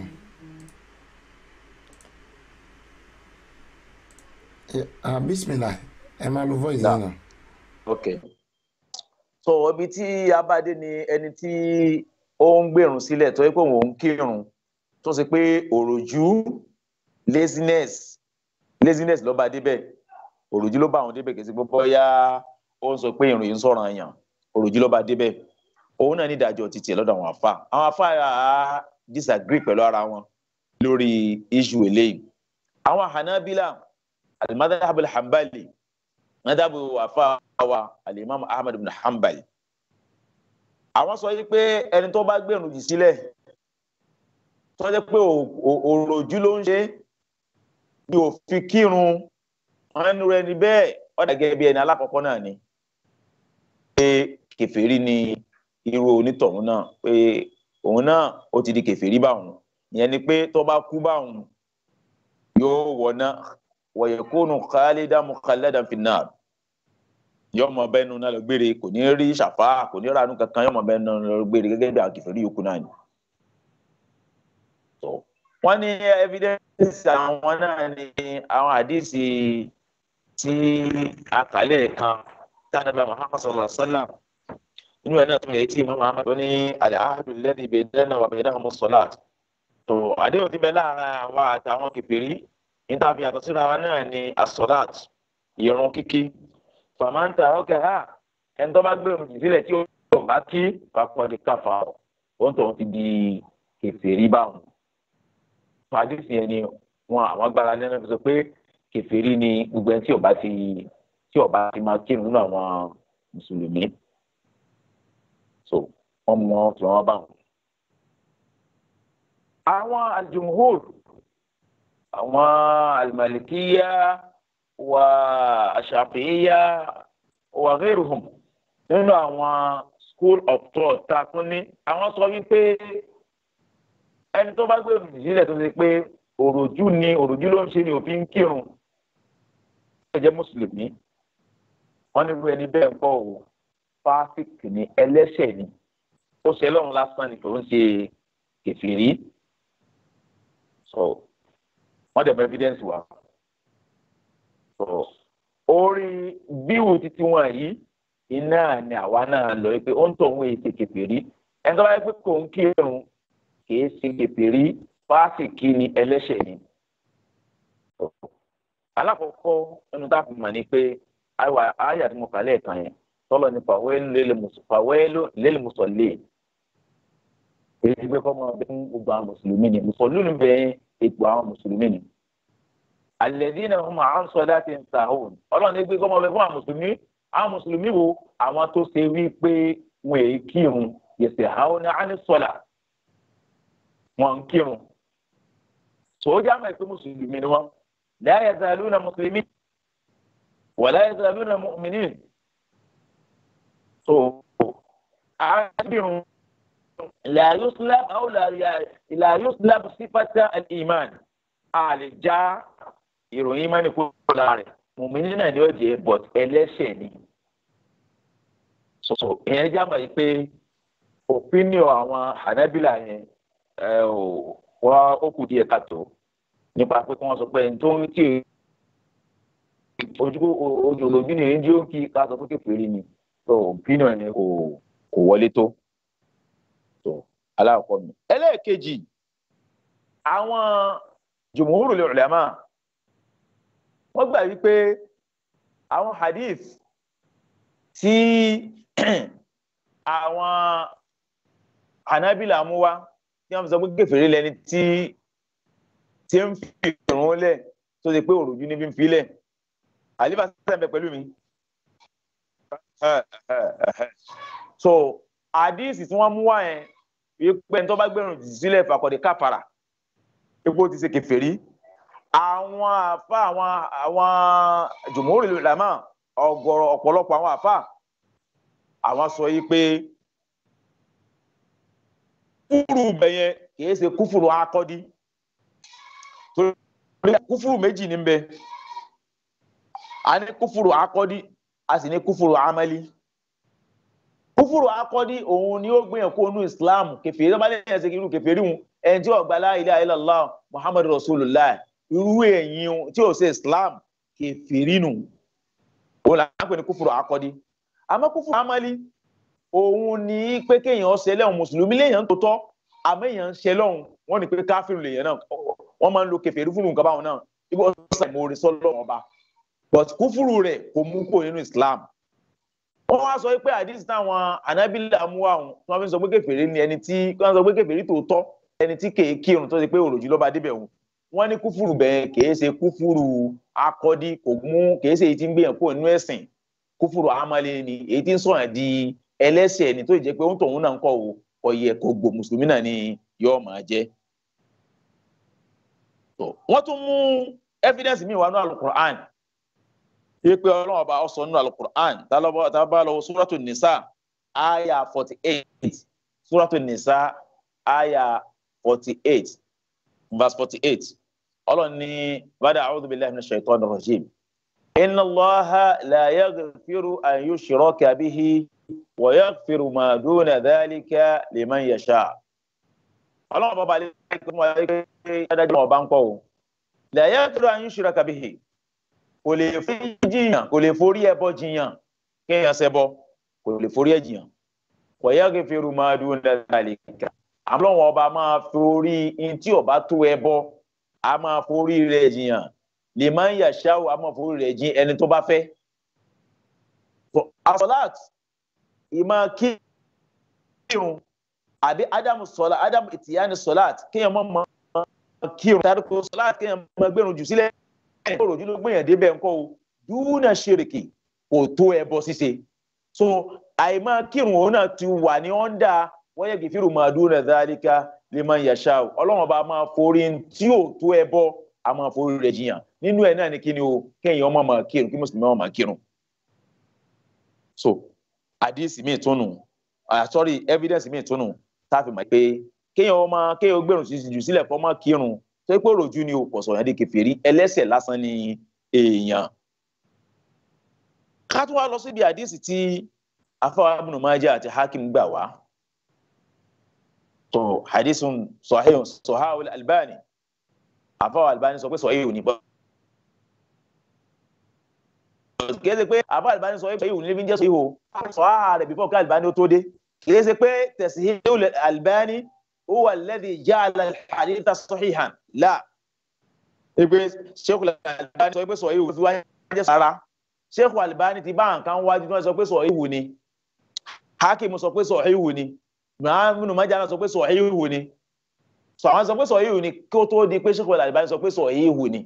ah bismillah ẹ máa lo voice náà. ok so ibi tí a bá dé ni ẹni tí ó ń gbèrún sílẹ̀ tó yẹ pé òun ń kírun tó ṣe pé òròjú laziness laziness ló bá débẹ̀ òròjú ló bá àwọn débẹ̀ kì í ṣe pé bóyá ó ń sọ pé ìrìn ń sọ̀rọ̀ àyàn òròjú ló bá débẹ̀ òun náà ní ìdájọ́ títí ẹ̀ lọ́dọ̀ àwọn àfa àwọn àfa yà á disagree pẹ̀lú ara wọn lórí issue eléyìí àwọn Hanabila al-madhhab al-hanbali madhabu àfa wa al-imam Ahmad ibn Hanbal àwọn sọ yìí pé ẹni tó bá gbẹ̀rùn jù sílẹ̀ tó jẹ́ pé òròjú ló ń ṣe bí ò fi kírun ẹnu rẹ̀ ní bẹ́ẹ̀ ọ̀dà gẹ́gẹ́ bí ẹni alákọ̀ọ́kọ́ náà ni pé kèfèrí ni irú onítọ̀hún náà pé òun náà ó ti di kèfèrí báwọn ìyẹn ni pé tó bá kú báwọn yóò wọ̀nà wa yakunu khalidan mukhalladan fin-nar yọmọ bẹnu náà lọ gbére kò ní rí ṣàfà kò ní ránú kankan yọmọ bẹnu náà lọ gbére gẹ́gẹ́ bí àwọn kèfèrí yòókù náà ni. wọ́n ní evidence àwọn náà ní àwọn àdìsí tí àkàlẹ̀ kan tánàbà Muhammad sallallahu alaihi wa sallam inú ẹ̀ náà tún yẹ tí Imam Muhammad ní al-ahdu alladhi baynana wa baynahum as-salat. tó àdéhùn ti bẹ láàrin àwa àtàwọn kèfèrí níta fi àtọ̀ síra wa náà ní as-salat ìrun kíkí. faman tarakaha ẹni tó bá gbé òun jù sílẹ̀ tí ó bá kí faqad kafara òun tó ti di kèfèrí báwọn. fàdísì yẹn ni wọn àwọn agbára lẹ́nu fi sọ pé kèfèrí ni gbogbo ẹni tí ó bá ti tí ó bá ti máa kírun nínú àwọn mùsùlùmí. so wọn mú wọn tí wọn bá wọn. àwọn al-jumhur àwọn al-malikiyya wa ash-shafi'iyya wa ghayruhum nínú àwọn school of thought tá a tún ní àwọn sọ wípé ẹni tó bá gbé ìdílé tó ṣe pé òròjú ni òròjú ló ń ṣe ni òfin kírun ó jẹ́ mùsùlùmí wọ́n ní wípé ẹni bẹ́ẹ̀ ń bọ̀ ọ́ fásitì ni ẹlẹ́ṣẹ̀ ni ó ṣe lọ́run lásán ni kò ń ṣe kèfèrí so wọ́n dẹ̀ mọ evidence wa so orí bíwù títí wọn yìí iná ni àwa náà lọ pé ó ń tọ̀ òun èsì kèfèrí ẹni tó bá yẹ pé kò ń kírun kìí ṣe kèfèrí fásitì ni ẹlẹ́ṣẹ̀ ni. alákọ̀ọ́kọ́ ẹnu tá a fi mọ̀ ni pé àyà tí mo kà lẹ́ẹ̀kan yẹn tọ́lọ̀ ní fàwẹ́lú lil musallin èyí ti gbé fọ́mọ ọdún fún gbogbo àwọn mùsùlùmí ni mùsùlùmí bẹ́ẹ̀ ipò àwọn mùsùlùmí ni. alladhina hum an salatin sahun ọlọ́run ní gbé fọ́mọ ọdún fún àwọn mùsùlùmí àwọn mùsùlùmí wo àwọn tó ṣe wí pé wọn èyí kírun yasahawna ani salat wọn ń kírun sójà máa ń pè mùsùlùmí ni wọn la yazaluna muslimin wa la yazaluna mu'minin so àádìrún la yuslab aw la yuslab sífàtà al-iman àlè já ìròyìn ìmánì kó lára rẹ̀ mùmíní náà ni ó jẹ́ but ẹlẹ́ṣẹ̀ ni so ìyẹn já máa ń pè opinion àwọn Hanabila yẹn wọ́n ó kù díẹ̀ káàtó nípa pé kí wọ́n sọ pé ẹni tó ń tí ojú olójú ni èyí tí ó ń kí ká sọ pé kékeré ni tó opinion ni kò kò wọlé tó tó aláàkọ́ mi. ẹlẹ́ẹ̀kejì àwọn jumhurul ulama wọ́n gbà wípé àwọn hadith tí àwọn Hanabila mú wá tí wọ́n sọ pé kèfèrí lẹni tí tí ń fi ìrún lẹ̀ tó ṣe pé òròjú níbi ń fi lẹ̀ àlífà sẹ́ńbẹ̀ pẹ̀lú mi. so àdíìsì tí wọ́n mú wá yẹn wípé ẹni tó bá gbẹ̀rùn sílẹ̀ fàkọ̀dé káfàrà epo ti ṣe kèfèrí àwọn àfa àwọn àwọn jumhurul ulama ọ̀gọ̀rọ̀ ọ̀pọ̀lọpọ̀ àwọn àfa àwọn sọ yìí pé kúfùrù bẹ̀yẹn kìí ṣe kúfùrù akọ́dí kúfùrù méjì ní bẹ a ní kúfùrù akọ́dí a sì ní kúfùrù amali kúfùrù akọ́dí òun ni ó gbìyànjú kó nú Islam kèfèrí tó bá lè ṣe irú kèfèrí wọn ẹni tí ó gbà la ilaha illallah Muhammadu Rasulullah irú èyí tí ó ṣe Islam kèfèrí nù òun là ń pè ní kúfùrù akọ́dí àmọ́ kúfùrù amali òun ní pé kéèyàn ṣe lẹ́hùn mùsùlùmí léèyàn tó tọ́ àmọ́ èèyàn ṣe lọ́hùn wọ́n ní pé káfíìrì lèèyàn náà wọ́n máa ń lo kèfèrí fún nǹkan báwọn náà ibi ọ̀sán ìmọ̀ orin sọ́lọ́ ọba but kúfùrù rẹ̀ kò mú kó nínú Islam. wọ́n wá sọ pé àdìsí táwọn Hanabila mú àwọn tí wọ́n fi sọ pé kèfèrí ni ẹni tí wọ́n sọ pé kèfèrí tó tọ́ ẹni tí kèé kírun tó ṣe pé òròjú ló bá débẹ̀ wọn wọ́n ní kúfùrù bẹ́ẹ̀ kèé ṣe kúfùrù akọ́dí kò mú kèé ṣe èyí tí ń gbìyànjú kó nínú ẹ̀sìn kúfùrù amali ni èyí tí ń sọ̀rọ̀ di ẹlẹ́ṣẹ̀ ni tó jẹ́ pé òun tòun náà ń kọ́ o ọ̀yẹ̀ kò gbò mùsùlùmí náà ni yóò máa jẹ́. wọ́n tún mú evidence mi wà nínú alukur'an yìí pé ọlọ́run ọba ọ̀sán nínú alukur'an tábà lọ́wọ́ suratu nisa aya forty eight suratu nisa aya forty eight verse forty eight ọlọ́run ní bàdà a'udhu billahi minash shaitanir rajim inna Allaha la yaghfiru an yushraka bihi wa yaghfiru ma duna dhalika liman yasha. ọlọ́run bàbá lè kí wọ́n wáyé pé adájọ́ ọba ń pọ̀ o la yaghfiru an yushraka bihi kò lè forí jiyàn kò lè forí ẹbọ jiyàn kéèyàn ṣẹbọ kò lè forí ẹ jiyàn wa yaghfiru ma duna dhalika àmọ́ ọba máa forí in tí ọba tó ẹbọ a máa forí rẹ̀ jiyàn liman yasha'u a máa forí rẹ̀ jiyàn ẹni tó bá fẹ́. as-salat ìmọ̀ kírun àbí ádámù sọlá ádámù ìtìyáni sọláàt kéèyàn mọ mọ kírun tàbí sọláàt kéèyàn mọ gbẹrun jù sílẹ̀ ẹ̀rọ ojú ló gbìyànjú débẹ̀ ńkọ́ o dúnà ṣèrìkì kò tó ẹbọ ṣíṣe so àìmọ̀ kírun òun náà ti wà ní ọ̀ndà wọ́n yẹ kí fírù máa dúnà dhalika liman yasha'u ọlọ́run bá máa forí tí ò tó ẹbọ a máa forí rẹ̀ jiyàn nínú ẹ̀ náà ni kí ni o kéèyàn ọmọ máa kírun kí mùsùlùmí ọmọ máa kírun so àdìsí mi tún nù ah sorry evidence mi tún nù táàfin mọ̀ pé kéèyàn ọmọ kéèyàn gbẹ̀rún jù sílẹ̀ fọ́ mọ́ kírun tó pé òròjú ni o kò sọ̀rọ̀ yẹn di kèfèrí ẹlẹ́ṣẹ̀ lásán ni èèyàn. ká tún wá lọ síbi àdìsí tí afáwa Ibn Majah àti Hakim gbà wá tó àdìsún sahih Sahih al-Albani afáwa Albani sọ pé sahih ní bọ́ kìí pé àbá Albani sọ pé ìwò ní jẹ́ sahih o sọ ààrẹ bífọ̀ ká Albani ó tó dé kìí ṣe pé tasihih al-Albani huwa alladhi ja'ala al-haditha sahihan la ipe Sheikh al-Albani sọ pé sahih o wá jẹ́ sára Sheikh al-Albani ti bá nǹkan wájú tó sọ pé sahih ni Hakim sọ pé sahih ni Ibn Majah sọ pé sahih ni sọ àwọn sọ pé sahih ni kí ó tó di pé Sheikh al-Albani sọ pé sahih ni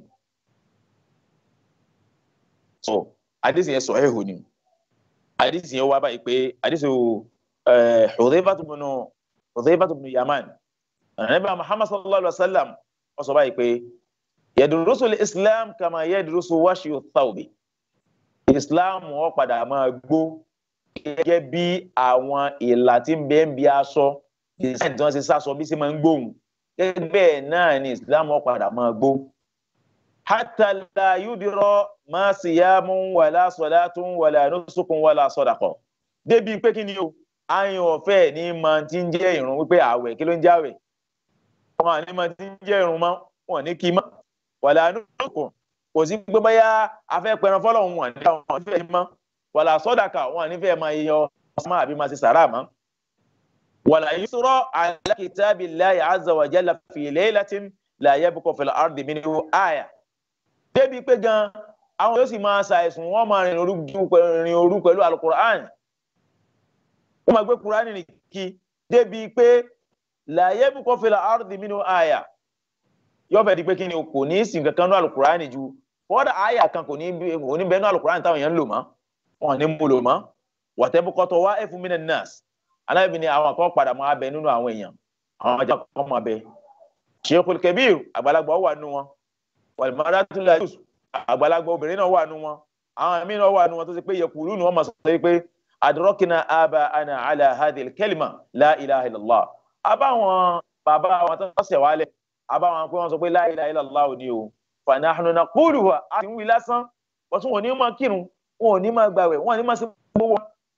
so àdìsí yẹn sahih ni àdìsí yẹn wá báyìí pé àdìsí Hudhayfah ibn Hudhayfah ibn Yaman Ànábì Muhammad sallallahu alaihi wasallam ó sọ báyìí pé yadrusu al-islam kama yadrusu washyu ath-thawbi islam ó padà máa gbó gẹ́gẹ́ bí àwọn ìlà tí ń bẹ ń bí aṣọ design tí wọ́n ṣe sásọ bí ṣe máa ń gbóhùn gẹ́gẹ́ bẹ́ẹ̀ náà ni islam ó padà máa gbó hatta la yudra ma siyamun wala salatun wala nusukun wala sadaqa débi pé kí ni o ayin ọ̀fẹ́ ní ma ti ń jẹ́ ìrun wípé àwẹ̀ kí ló ń jáwẹ̀ wọn ní ma ti ń jẹ́ ìrun mọ́ wọn ní kí mọ́ wala nusukun kò sí pé báyà afẹ́ pẹran fọlọ́hún wọn ní àwọn ìfẹ́ mọ́ wala sadaqa wọn nífẹ̀ẹ́ máa yọ ọmọ àbí máa ṣe sàrà mọ́ wala yusra ala kitabillahi azza wa jalla fi laylatin la yabqa fil ardi minhu aya débi pé gan àwọn yóò sì máa ṣàìsùn wọn máa rìn òru pẹ̀lú alukur'an wọn máa gbé kur'an ní kí débi pé la yabqa fil ardi minhu aya yóò fẹ́ di pé kí ni kò ní í sìn kankan ní alukur'an ju fọ́dà aya kan kò ní bẹ́ẹ̀ ní alukur'an táwọn èèyàn ń lò mọ́ wọn ní mú lò mọ́ wa tabqa tawa'ifun minan nas aláìbí ni àwọn kan padà máa bẹ nínú àwọn èèyàn àwọn ajá kan máa bẹ Sheikhul Kabir àgbàlagbà wà nínú wọn wàlmárátù láyùs àgbàlagbà obìnrin náà wà nù wọn àwọn míì náà wà nù wọn tó ṣe pé yẹkùlù ni wọn máa sọ pé adrakna aba'ana ala hadhihi al-kalima la ilaha illallah abáwọn bàbá wọn tó ṣẹ̀ wálẹ̀ abáwọn pé wọn sọ pé la ilaha illallah ò ní o fa nahnu naquluha àti ń wí lásán wọ́n tún wọn ní máa kírun wọn ò ní máa gbàwẹ̀ wọn ò ní máa ṣe gbogbo.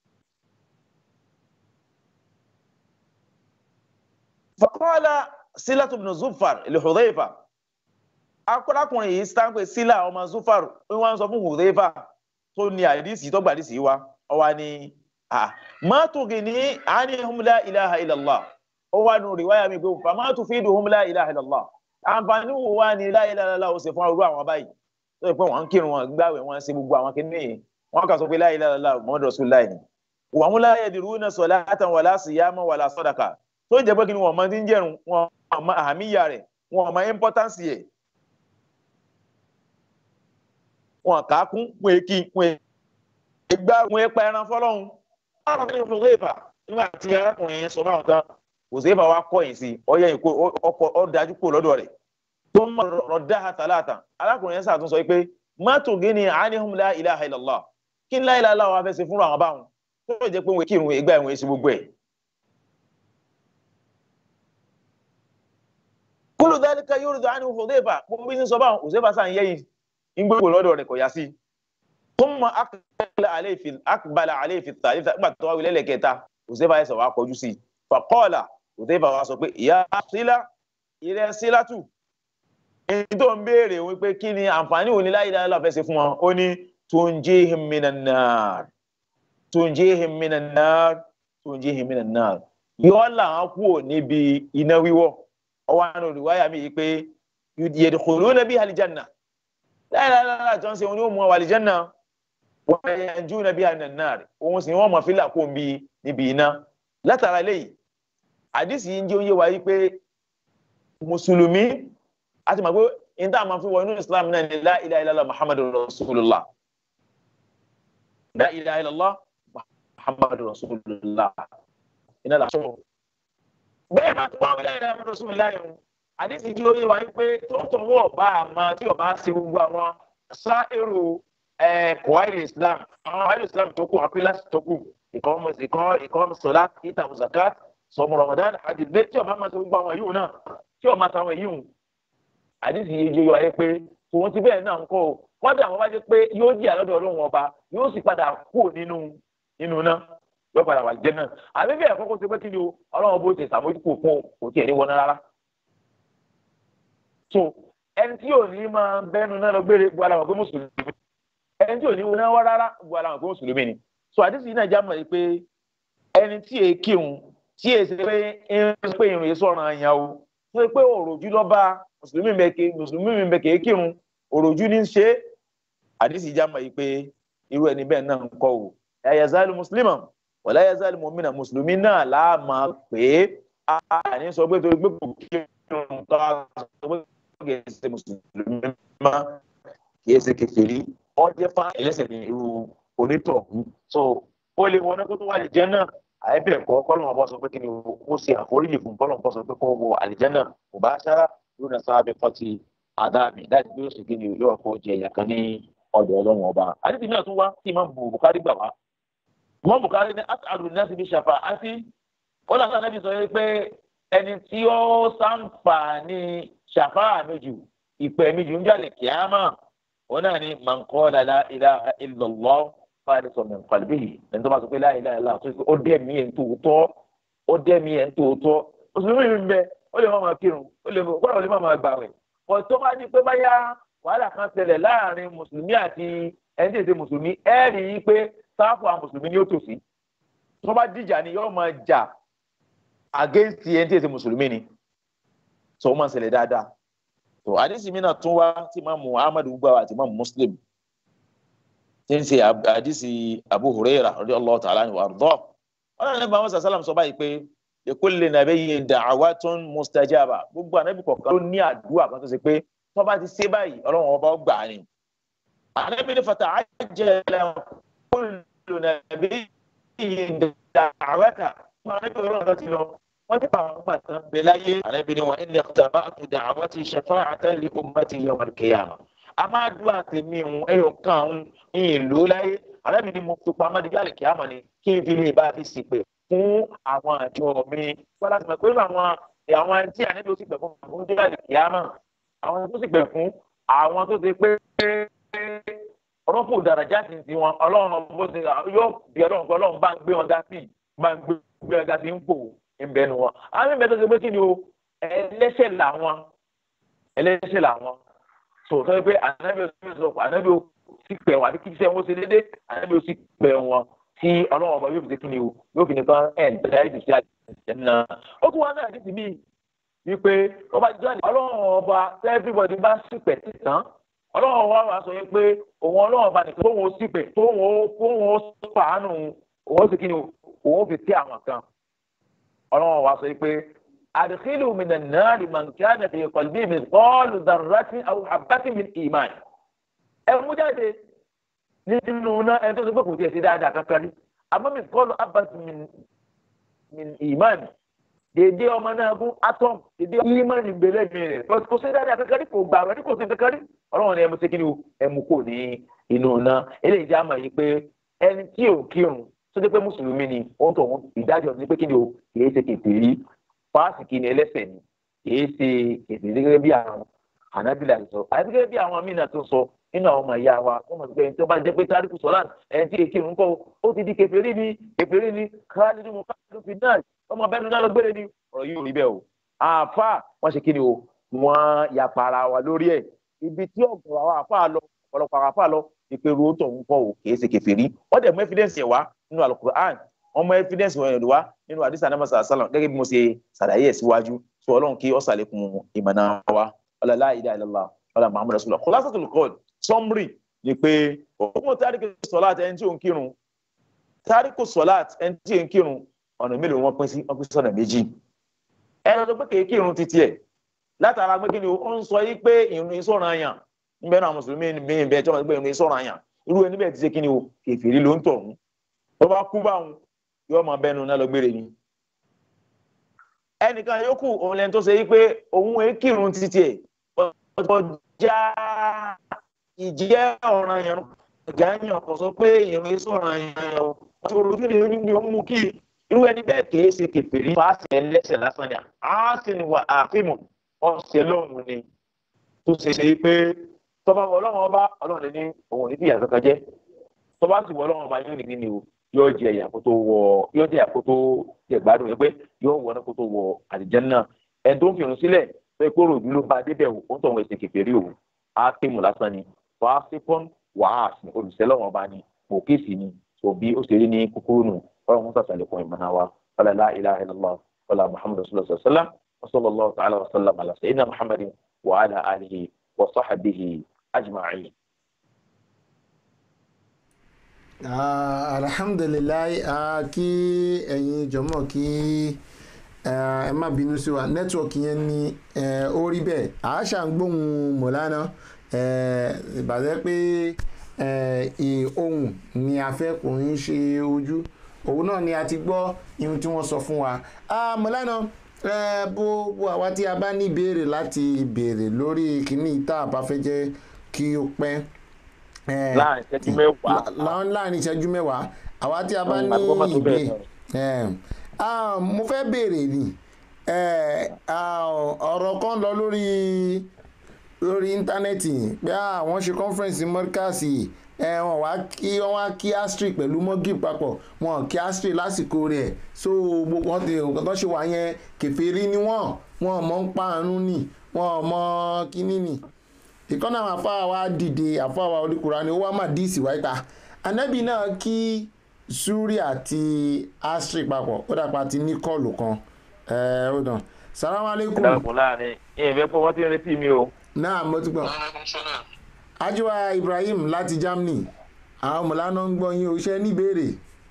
faqala Silatu ibn Zufar li Hudhayfa akọrakùnrin yìí sáńpẹ sílà ọmọ Zufar wọn sọ fún Hudhayfa tó ní àdìsí tó gbàdìsí wa ọwọ ni má tughni anhum la ilaha illallah ọwọ nù riwaya mi pé fama tufiduhum la ilaha illallah àǹfààní wo wá ní la ilaha illallah ó ṣe fún ọrú àwọn báyìí tó yẹ pé wọn ń kírun wọn gbààwẹ̀ wọn ṣe gbogbo àwọn kìnìún wọn kà sọ pé la ilaha illallah Muhammadu rasulullah ni wa hum la yadiruna salatan wala siyaman wala sadaqa tó jẹ́ pé kí ni wọn máa ti ń jẹrun wọn máa àmìyà rẹ̀ wọn máa importance yẹ wọn kà á kún wọn èkì wọn ègbà wọn èpa ẹran fọlọ́hún ọ̀rọ̀ ní Hudhayfa nígbà tí arákùnrin yẹn sọ báwọn tán Hudhayfa wa kọ̀yìn sí ọyẹ ìkó ọkọ̀ ọ̀dájú kó lọ́dọ̀ rẹ̀ tó ń rọ̀ dáhà tàlàtà arákùnrin yẹn sàtúnṣọ pé má tughni anhum la ilaha illallah kí ní la ilaha illallah wà fẹ́ ṣe fúnra àwọn báwọn tó jẹ́ pé wọn kírun ìgbà ìwọ̀n èsì gbogbo ẹ̀. kullu dhalika yuridu anhu Hudhayfa gbogbo bí ní sọ báwọn Hudhayfa sàn yẹ́yìn ìgbòho lọ́dọ̀ rẹ̀ kò yá sí. thumma aqbala alayhi fi aqbala alayhi fi thalitha nígbà tó wá wílẹ̀ lẹ́kẹta Hudhayfa ẹ̀sẹ̀ wá kọjú sí i faqala Hudhayfa wá sọ pé ya Sila ilẹ̀ Silatu èyí tó ń béèrè wípé kí ni àǹfààní òní la ilaha illallah fẹ́ ṣe fún wọn ó ní tunjihim minan nar tunjihim minan nar tunjihim minan nar yóò làwọn kúrò níbi iná wíwọ̀ ọwọ́ àná olùwáyà mi yìí pé yadkhuluna biha aljanna la ilaha illallah tó ń ṣe wọn ni ó mú wa aljanna wa yanjuna biha minan nar òun sì ni wọ́n mọ̀ fílà kó níbi iná látara eléyìí àdìsí yìí ń jẹ́ òye wa yìí pé mùsùlùmí àti màgbé ìdá máa fi wọ inú islam náà ní la ilaha illallah muhammadu rasulullah la ilaha illallah muhammadu rasulullah iná làṣọ bẹ́ẹ̀ máa tó wọn la ilaha illallah rasulullah yẹn àdìsí yìí ń jẹ́ òye wa yìí pé tó ń tọwọ́ ọba àmọ́ tí ọba ṣe gbogbo àwọn sáírù kọ̀wáìrì islam àwọn kọ̀wáìrì islam tó kù àpilásì tó kù ìkọ́ sọ̀lá ìtàkùn zakat sọmọ ramadan àti bẹ́ẹ̀ tí ọba máa ṣe gbogbo àwọn yìí náà tí ọba táwọn yìí àdìsí yìí yóò wáyé pé tòun ti bẹ́ẹ̀ náà ń kọ́ ọ wọ́n dà wọ́n bá jẹ́ pé yóò jẹ́ àlọ́dọ̀ ọlọ́run ọba yóò sì padà kú nínú nínú náà yóò padà wà jẹ́ náà àbí bẹ́ẹ̀ kọ́kọ́ ṣe pé kí ni o ọlọ́run bó ṣe ṣàmójúkò fún kò tiẹ̀ ní wọná rárá. so ẹni tí yóò ní máa bẹ́nu náà lọ gbére gbọ́ aláwọ̀ pé mùsùlùmí ẹni tí yóò ní wọná wá rárá gbọ́ aláwọ̀ pé mùsùlùmí ni. so àdìsí yìí náà já mọ̀ pé ẹni tí èé kírun tí èé ṣe pé ń pè irun yìí sọ̀rọ̀ àyàn o tó ṣe pé òròjú lọ́ba mùsùlùmí bẹ ke mùsùlùmí bẹ kéé kírun òròjú ní ṣe àdìsí ìjàmbá yìí pé irú ẹni bẹ́ẹ̀ náà ń kọ́ o la yazalu musliman wala yazalu mu'mina mùsùlùmí náà láàmà pé àní sọ pé torí pé kò kírun ká sọ pé kì í ṣe mùsùlùmí má kì í ṣe kèfèrí wọ́n jẹ́ fún ẹlẹ́sẹ̀ ní irú onítọ̀ọ̀hún so ó lè wọná kó tó wà lè jẹ́ náà àìbẹ̀ kọ́ kọ́lọ́n ọ̀bọ sọ pé kí ni ó ṣe àforíjì fún kọ́lọ́n ọ̀bọ sọ pé kó wọ àlìjẹ́nà kò bá ṣára lónà sábẹ fọtí àdáàmì láti bí ó sì kí ni yóò kó jẹ ìyà kan ní ọ̀dọ̀ Ọlọ́run ọba àdìsí náà tún wá tí Imam Bukhari gbà wá Imam Bukhari ní as'alu an-nasi bi shafa'ati ó lànà nàbí sọ pé ẹni tí ó ṣàǹfààní ṣàfáà méjì ìpè méjì ń jàlè kíámà ó náà ní man qala la ilaha illallah fáàlì sọmọ nkàlùbíyì ẹni tó bá sọ pé la ilaha illallah tó ó dẹ́mi ẹ̀ ń tòótọ́ ó dẹ́mi ẹ̀ ń tòótọ́ mùsùlùmí mi ń bẹ ó lè má máa kírun ó lè kọ́ra ó lè má máa gbààwẹ̀ pọ̀ tó bá ní pé báyà wàhálà kan ṣẹlẹ̀ láàrin mùsùlùmí àti ẹni tí èsè mùsùlùmí ẹ rí i pé sáfù àwọn mùsùlùmí ni ó tòsí tó bá dìjà ni yóò máa jà against ẹni tí èsè mùsùlùmí ni tó máa ṣẹlẹ̀ dáadáa tó àdìsí mi náà tún wá tí Imam Ahmad gbà wá àti Imam Muslim tí ń ṣe àdìsí Abu Hurairah radiyallahu ta'ala anhu wa ardọ́ wọn náà ní bá wọn sàlám sọ báyìí pé likulli nabiyyin da'watun mustajaba gbogbo ànábì kọ̀ọ̀kan ló ní àdúrà kan tó ṣe pé tó bá ti ṣe báyìí ọlọ́run ọba ó gbà ní. ànábì ní fata'ajjala kullu nabiyyin da'wata ànábì ọlọ́run lọ ti lọ wọ́n ti pa àwọn ọgbà tán bẹ láyé ànábì ní wa inni ikhtaba'tu da'wati shafa'atan li ummati yawm al-qiyamah a máa dúró àtẹ̀mí ìhun ẹyọ kan ọ̀hún ìlú láyé ànábì ní mo fi pamọ́ di jáde kíámà ni kí n fi lè bá fi sì pè fún àwọn àjọ mi wọ́n láti mọ̀ pé àwọn àwọn tí ànábì ó sì pè fún àwọn tó jáde kíámà àwọn tó sì pè fún àwọn tó ti pé rọ́pò dàrájà ti ti wọn ọlọ́run bó ti yóò bí ọlọ́run pé ọlọ́run bá ń gbé wọn dá sí bá ń gbé wọn dá sí ń pò ń bẹnu wọn. àwọn ìbẹ̀ tó ti pé kí ni o ẹlẹ́ṣẹ̀ làwọn ẹlẹ́ṣẹ̀ làwọn sọ̀tọ́ pé ànábì ó sì pẹ̀ wọn àti kí iṣẹ́ wọn ṣe déédéé ànábì ó sì pẹ̀ wọn tí ọlọ́run ọba yóò fi ṣe kí ni o yóò fi nìkan ẹ̀ ń tẹ̀lé ìdí sí àjẹ́ náà. ó tún wá náà ní ti mí wípé ọba jáde ọlọ́run ọba everybody bá sì pẹ̀ títàn ọlọ́run wa wá sọ yẹn pé òun ọlọ́run ọba nìkan tóun ó sì pẹ̀ tóun ó tóun ó fàánù òun ó sì kí ni òun ó fi tí àwọn kan ọlọ́run wa sọ yẹn pé adkhilu minan nari man kana fi qalbihi mithqalu dharratin aw habbatin min iman ẹ mú jáde nínú náà ẹni tó sọ pé kò tiẹ̀ sí dáadáa kankan rí àmọ́ mithqalu habbatin min iman dèdè ọmọ náà gún atom dèdè ìmánì gbẹlẹ́ mi rẹ̀ kò sí dáadáa kankan rí kò gbà rẹ̀ kò sí kankan rí ọlọ́run ni ẹ mú sí kí ni ẹ mú kò ní inú náà eléyìí já mọ̀ yìí pé ẹni tí ò kírun tó dé pé mùsùlùmí ni ó ń tọ̀ wọ́n ìdájọ́ ní pé kí ni o kìí ṣe kèfèrí fásitì ni ẹlẹ́ṣẹ̀ ni kìí ṣe kèfèrí gẹ́gẹ́ bí àwọn ànábìlà sọ àti gẹ́gẹ́ bí àwọn mìíràn tó sọ nínú àwọn ọmọ ìyá wa wọ́n mọ̀ sí pé ẹni tó bá jẹ́ pé tárìkù sọ́lá ẹni tí èké ń kọ́ ó ti di kèfèrí ni kèfèrí ni káàdì mo káàdì fi náà ọmọ bẹ́ẹ̀ náà lọ gbére ni ọ̀rọ̀ yìí ò rí bẹ́ẹ̀ o àáfà wọ́n ṣe kí ni o wọ́n yapa ara wa lórí ẹ̀ ibi tí ọ̀gọ̀rọ̀ àwọn àfáà lọ ọ̀pọ̀lọpọ̀ àwọn àfáà lọ ìpèrú ó tọ̀ ń kọ́ ò kìí ṣe kèfèrí wọ́n dẹ̀ mú evidence yẹn wá nínú Al-Qur'an wọ́n mú evidence yẹn wá nínú hadith Ànábì sallallahu alaihi wasallam gẹ́gẹ́ bí mo ṣe ṣàlàyé ẹ̀ síwájú sọ ọlọ́run kí ó ṣàlékún ìmọ̀nà wa ọlá la ilaha illallah ọlá Muhammadu rasulullah khulasatul qawl summary ni pé òun tàríkù sọ̀láàtì ẹni tí ó ń kírun tàríkù sọ̀láàtì ẹni tí ó ń kírun ọ̀nà mélòó wọn pín sí wọn pín sọ́nà méjì ẹni tó pé kéèké irun títí ẹ̀ látara pé kí ni ó ń sọ yí pé ìrun ìsọ̀ràn àyàn ń bẹ́ẹ̀ náà mùsùlùmí mi ń bẹ́ẹ̀ tí wọ́n pé ìrun ìsọ̀ràn àyàn irú ẹni bẹ́ẹ̀ ti ṣe kí ni o kèfèrí ló ń tọ̀hún tó bá kú báwọn yóò máa bẹ́nu náà lọ gbére ni. ẹnìkan yòókù òun lẹni tó ṣe yí pé òun èé kírun títí ẹ̀ ọjà ìjẹ́ ọ̀ràn àyàn ọjà àyàn kò sọ pé ìrun ìsọ̀ràn àyàn ọ̀tún olùkí ni ó mú kí irú ẹni bẹ́ẹ̀ kìí ṣe kèfèrí fàásì ẹlẹ́ṣẹ̀ lásán ni àásì ni wà àfihàn ọ̀sẹ̀ lọ́hùn ni tó ṣe ṣe pé tọ́ba wọ ọlọ́run ọba ọlọ́run ní òun ní fìyà kankan jẹ́ tọ́ba sì wọ ọlọ́run ọba yóò ní ní o yóò jẹ ìyà kó tó wọ yóò jẹ ìyà kó tó jẹ gbádùn yẹn pé yóò wọ náà kó tó wọ àlìjánnà ẹni tó ń fìrun sílẹ̀ pé kó rò dúró bá débẹ̀ o ó ń tọ̀wọ̀ ẹ̀sìn kèfèrí o àfihàn lásán ni fàásì pọ́n wàhásì olùsẹ́lọ́run ọba ni òkèsì ni òbí ó ṣe rí ní kúkúrú nù ọlọ́run sàṣàlẹ̀kùn ìmọ̀nà wa wala la ilaha illallah wala muhammadu rasulullah sallallahu alaihi wasallam wa sallallahu ta'ala wa sallam ala sayyidina muhammadin wa ala alihi wa sahbihi ajma'in. alhamdulilayi kí ẹ̀yin jọmọ́ kí ẹ má bínú sí wa nẹ́tíwọ̀kì yẹn ni ó rí bẹ́ẹ̀ àáṣà ń gbóhùn mọ̀lánà ìbàdẹ́ pé ohun ni a fẹ́ kò ń ṣe ojú òun náà ni a ti gbọ́ ihun tí wọ́n sọ fún wa mọ̀lánà bó bó àwa tí a bá ní ìbéèrè láti béèrè lórí kìíní tá a bá fẹ́ jẹ́ kí ó pẹ́ láàrin ìṣẹ́jú mẹ́wàá láàrin ìṣẹ́jú mẹ́wàá àwa tí a bá ní ìbéèrè mo fẹ́ béèrè ni ọ̀rọ̀ kan lọ lórí lórí íńtánẹ́ẹ̀tì pé àwọn ṣe conference mọ́ríkàsì wọ́n wá kí wọ́n wá kí astri pẹ̀lú mọ́gì papọ̀ wọn kí astri lásìkò rẹ̀ so gbogbo wọn ti nǹkan tó ṣe wà yẹn kèfèrí ni wọ́n wọn mọ̀ ń pa àrùn ni wọn mọ̀ kíní ni ìkànnì àwọn afáwà wa dìde afáwà oníkùrá ni ó wá má díìsì wáyé ta anábì náà kí suri àti astri papọ̀ ó dàpọ̀ àti ní kọ́ọ̀lù kan ó dàn salamu aleykum. ìdàkùn láàrin ìyẹn pé wọ́n ti ń retí mi o. náà mo ti gbọ́ ajiwa Ibrahim láti Germany àwọn mọ̀lánà ń gbọ́ yín o ṣe ní ìbéèrè.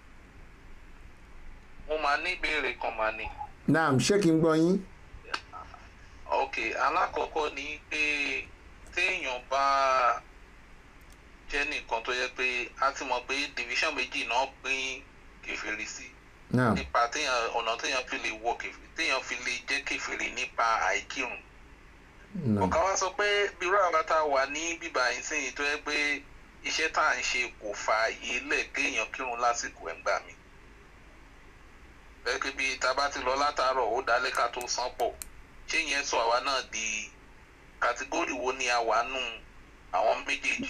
mo máa ní ìbéèrè kan máa ní. naam ṣé kí n gbọ́ yín. ok alákọ̀ọ́kọ́ ni pé téèyàn bá jẹ́ nìkan tó yẹ pé a ti mọ̀ pé division méjì náà pín kèfèrí sí nípa téèyàn ọ̀nà téèyàn fi lè wọ kèfèrí téèyàn fi lè jẹ́ kèfèrí nípa àìkírun. ọ̀ká wá sọ pé bírò àwọn tá a wà ní bíbá ìsìn tó yẹ pé iṣẹ́ tá à ń ṣe kò fààyè lẹ̀ kéèyàn kírun lásìkò ẹ̀ ń gbà mí. bẹ́ẹ̀ pé bí tá a bá ti lọ látàárọ̀ ó dálé ká tó sán pọ̀ ṣé yẹn sọ àwa náà di kàtígórì wo ni a wà nù àwọn méjèèjì.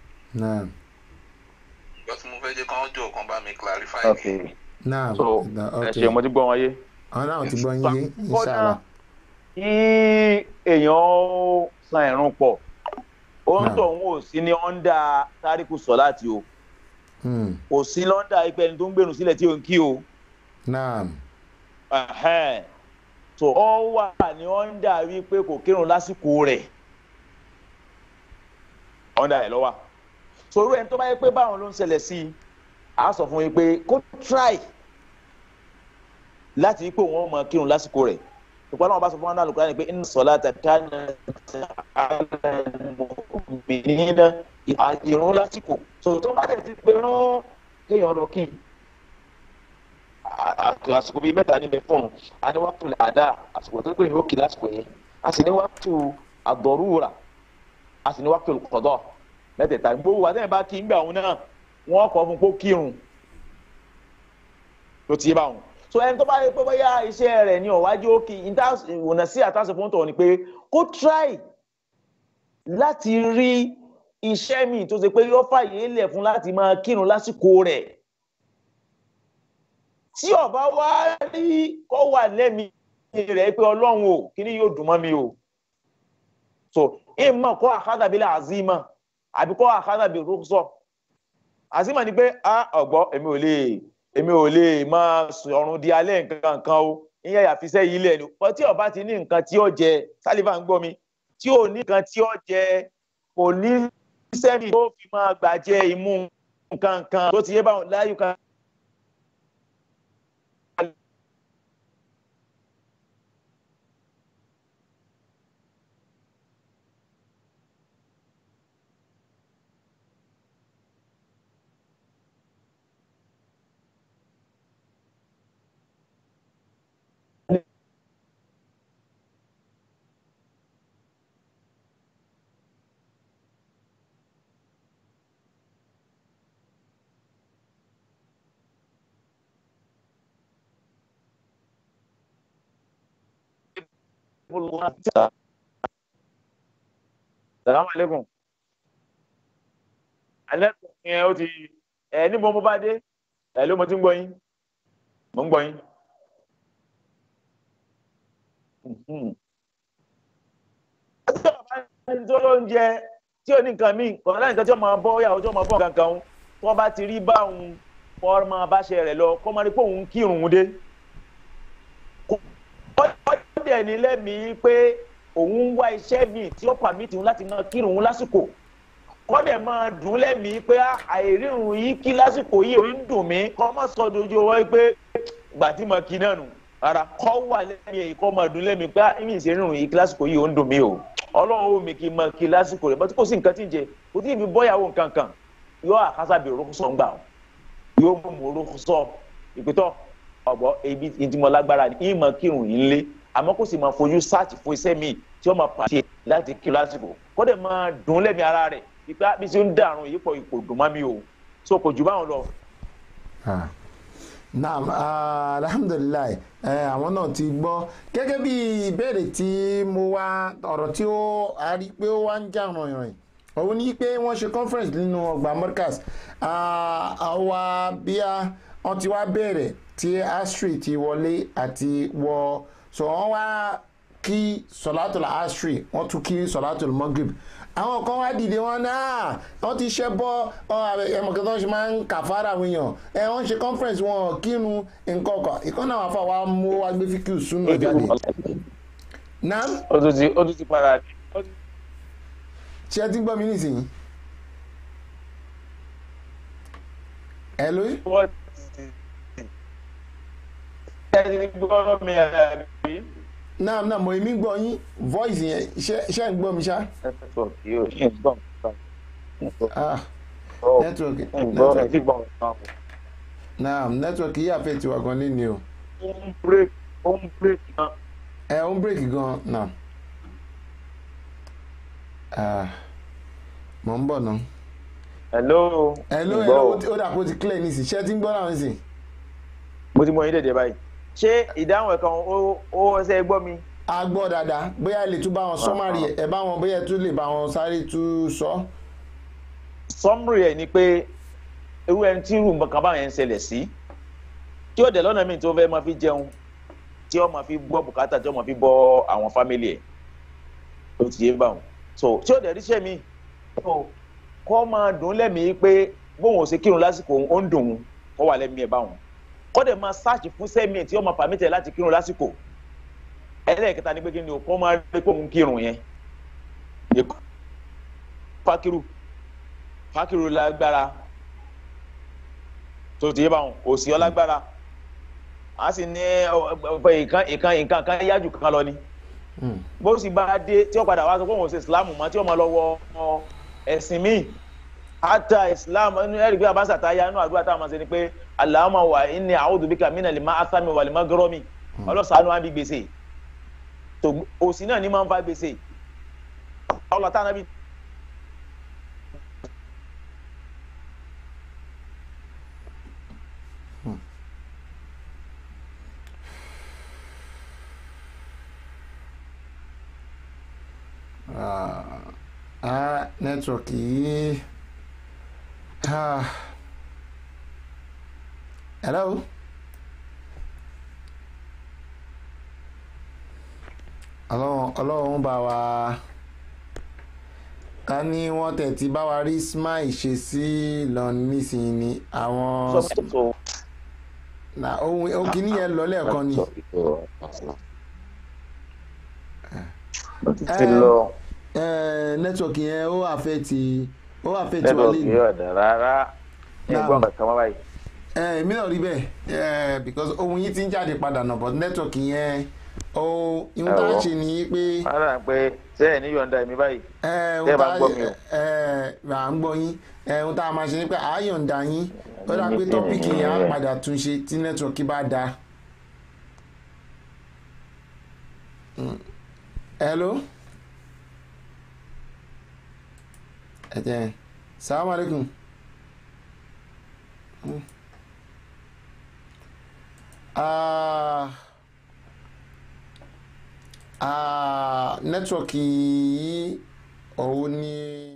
ìgbà tí mo fẹ́ jẹ́ kán jọ kan bá mi clarify ni. náà so ẹ ṣe mo ti gbọ́ wọn yé. àwọn náà ti gbọ́ yín yé inshallah. kí èèyàn san ẹ̀rùn pọ̀ ó ń tọ̀ ń wò sí ní ọ́ndà táríkù sọ̀láàtì o kò sí lọ́ndà ipẹ́ ẹni tó ń gbèrú sílẹ̀ tí ó ń kí o. so ọ wà ní ọ́ndà wípé kò kírun lásìkò rẹ̀ ọ́ndà ẹ̀ lọ́wọ́ sọ̀rọ̀ ẹni tó bá yẹ pé báwọn ló ń ṣẹlẹ̀ sí i a sọ fún yín pé kó try láti wípé òun máa kírun lásìkò rẹ̀ ìpàdé wọn bá sọ fún wọn náà lùkúrẹ́ ni pé inna salata kanat ala al-mu'minina ìrún lásìkò so tó bá tẹ̀ sí pé rán kéèyàn lọ kí àsìkò bíi mẹ́ta níbẹ̀ fún un a ní waqtul ada àsìkò tó pé yóò kí lásìkò yẹn a sì ní waqtu ad-darura a sì ní waqtul qada mẹ́tẹ̀ẹ̀ta gbogbo wa tẹ́lẹ̀ bá kí ń gbà òun náà wọ́n kọ́ fún kó kírun ló ti yé báwọn so ẹni tó bá yẹ pé bóyá iṣẹ́ rẹ̀ ní ọ̀wájú òkè ìwònà sí àtàṣe fún tọ̀ ni pé kó try láti rí iṣẹ́ míì tó ṣe pé yóò fàyè lẹ̀ fún láti máa kírun lásìkò rẹ̀ tí ọba wá rí kọ́ wà lẹ́mìí rẹ̀ pé ọlọ́run o kíní yóò dùn mọ́ mi o so ìmọ̀ kọ́ àkádà bí azima àbí kọ́ àkádà bí rúkṣọ azima ni pé a ọ̀gbọ́ èmi ò lè èmi ò lè máa sọ̀rùn di alẹ́ nǹkan kan o ìyẹn àfisẹ́ yìí lẹ́nu pọ̀ tí ọba ti ní nǹkan tí ó jẹ sálífà ń gbọ́ mi tí ò ní nǹkan tí ó jẹ kò ní sẹ́mi tó fi máa gbàjẹ́ imú nǹkan kan tó ti yé báwọn láyé kan. Salamu alaikum. Alẹ́kùn yẹn ó ti ẹ níbo mo bá dé ẹ ló mo ti ń gbọ́ yín mo ń gbọ́ yín. Tí ọba ní tó ló ń jẹ tí ò ní nǹkan míì kọ̀ọ̀kan láti nǹkan tí wọ́n máa bọ́ yàwó tí wọ́n máa bọ́ nǹkan kan tí wọ́n bá ti rí báwọn kọ́ máa bá ṣe rẹ̀ lọ kọ́ máa rí pé òun kírun dé. Ó dẹ̀ ní lẹ́mìí pé òun ń wá iṣẹ́ míì tí ó pàmìtì òun láti máa kírun òun lásìkò kọ́ dẹ̀ máa dùn lẹ́mìí pé àìrírun yìí kí lásìkò yìí ò ń dùn mí kọ́ má sọ dojú owó pé gbà tí mo kí náà nù rárá kọ́ wà lẹ́mìí èyí kọ́ máa dùn lẹ́mìí pé ìmì ìṣerírun yìí kí lásìkò yìí ò ń dùn mí o ọlọ́run ó mi kí n máa kí lásìkò rẹ̀ bọ́tí kò sí nǹkan tí ń jẹ kò tí ì fi bọ́yàwó nǹkan kan yóò àkásábì orúkúsọ ń gbà yóò mú orúkúsọ ìpìtọ́ ọ̀gbọ́ ebi ìdìmọ̀ lágbára ní ìmọ̀ kírun yìí lé àmọ́ kó sì máa fojú sáàtì fún iṣẹ́ míì tí ó máa pàṣẹ láti kí lásìkò kó dẹ̀ máa dùn lẹ́mìí ara rẹ̀ ìpá bí ṣe ń dàrún yìí pọ̀ ipò dùn má mi o so kò jù báwọn lọ. naam alhamdulilayi àwọn náà ti gbọ́ gẹ́gẹ́ bí ìbéèrè tí mo wá ọ̀rọ̀ tí ó a rí pé ó wá ń jà ràn-ìrìn òun ní pé wọ́n ṣe conference nínú ọgbà Markaz àwa bíi wọ́n ti wá bẹ̀rẹ̀ tí astri ti wọlé àti wọ so wọ́n wá kí sọ̀látùl astri wọ́n tún kí sọ̀látùl magrib àwọn kan wá dìde wọn náà wọ́n ti ṣẹ́ bọ́ ẹmọ̀kẹ́ tó ń ṣe máa ń kàfàrà àwọn èèyàn ẹ wọ́n ṣe conference wọn kírun nǹkan ọkọ̀ ìkan náà wàá fà wá mú wá gbé fíkì súnà jáde. naam. ó tún ti ó tún ti padà. ṣé ẹ ti ń gbọ́ mi nísìnyí. ẹ lóyún. naam naam mo èmi gbọ́ yín voice yẹn ṣe ń gbọ́ mi ṣá. network yóò ṣe ń gbọ́ mi. ah network network naam network yìí àfẹ́ tiwa gan ní ni o. ó ń break ó ń break gan. ẹ ó ń break gan naam. ah mo ń bọ̀ náà. hello. hello hello ó dà kó ti clear nísìn ṣé ti ń gbọ́ náà nísìn. mo ti mọ yín dẹ̀dẹ̀ báyìí ṣé ìdáhùn ẹ̀kan ó ṣe gbọ́ mi. a gbọ́ dáadáa bóyá lè tún bá wọn sọ́márì ẹ̀ bá wọn bóyá tún lè bá wọn sáré tún sọ. sọ́márì ẹ̀ ni pé irú ẹni tí irú nǹkan báyẹn ń ṣẹlẹ̀ sí tí ó dẹ̀ lọ́nà míì tó fẹ́ máa fi jẹun tí ó máa fi gbọ́ bùkátà tí ó máa fi bọ́ àwọn fámìlì ẹ̀ tó ti yé báwọn so tí ó dẹ̀ ríṣẹ́ mi kọ́ máa dùn lẹ́mìí pé bóun ò ṣe kírun lásìkò ó ń dùn ó wà lẹ́mìí ẹ̀ báwọn kọ́dẹ̀ máa sáàchì fún sẹ́mi tí ó máa pàmìtẹ̀ láti kírun lásìkò ẹlẹ́ẹ̀kẹta ni pé kí ni o kọ́ máa rí pé òun kírun yẹn fákìrù fákìrù lágbára tó ti yé báwọn òsì ọlágbára a sì ní ìkan ìkan ìkan kan yájú kan lọ ni bó sì bá dé tí ó padà wá sọ pé òun ṣe ìsìlámù mọ́ tí ó máa lọ wọ ẹ̀sìn míì ata islam ẹni gbé abáṣà tá a yá inú àdúrà táwọn máa ṣe ni pé Allahumma wa inni a'udhu bika mina lima athami wa lima goromi ọlọ́sàánú àbí gbèsè tó òsì náà ní máa ń fa gbèsè ọlọ́tà náà bí. nẹ́tíwọ̀kì yìí. Ah. Hello. Ọlọ́run Ọlọ́run bá wa ká ní wọ́n tẹ̀ tí bá wa rí smile ṣe sí lọ nísìnyí ni àwọn sọ na ohun òkìní yẹn lọ lẹ́ẹ̀kan ni. ti lọ nẹ́tíwọ̀kì yẹn ó àfẹ́tì ó àfẹ́tì wọlé nẹ́tíwọ̀kì ni. yóò dà rárá ẹ̀gbọ́n kankan wá báyìí. èmi náà rí bẹ́ẹ̀ because ohun yìí ti ń jáde padà nà but nẹ́tíwọ̀kì yẹn ó ihun tá a ṣe nìyí pé. ara ń pẹ́ sẹ́yìn ní yọ̀ǹda mi báyìí ẹ tẹ́ ẹ bá gbọ́ mi o. ẹ à ń gbọ́ yín ohun tá a máa ṣe ni pé à á yọ̀ǹda yín ó dà pé tọ́pìkì yẹn á padà tún ṣe tí nẹ́tíwọ̀kì bá da. hello. ẹ jẹ́ salaam aleykum. Ah. Ah, nẹ́tíwọ̀kì yìí òun ni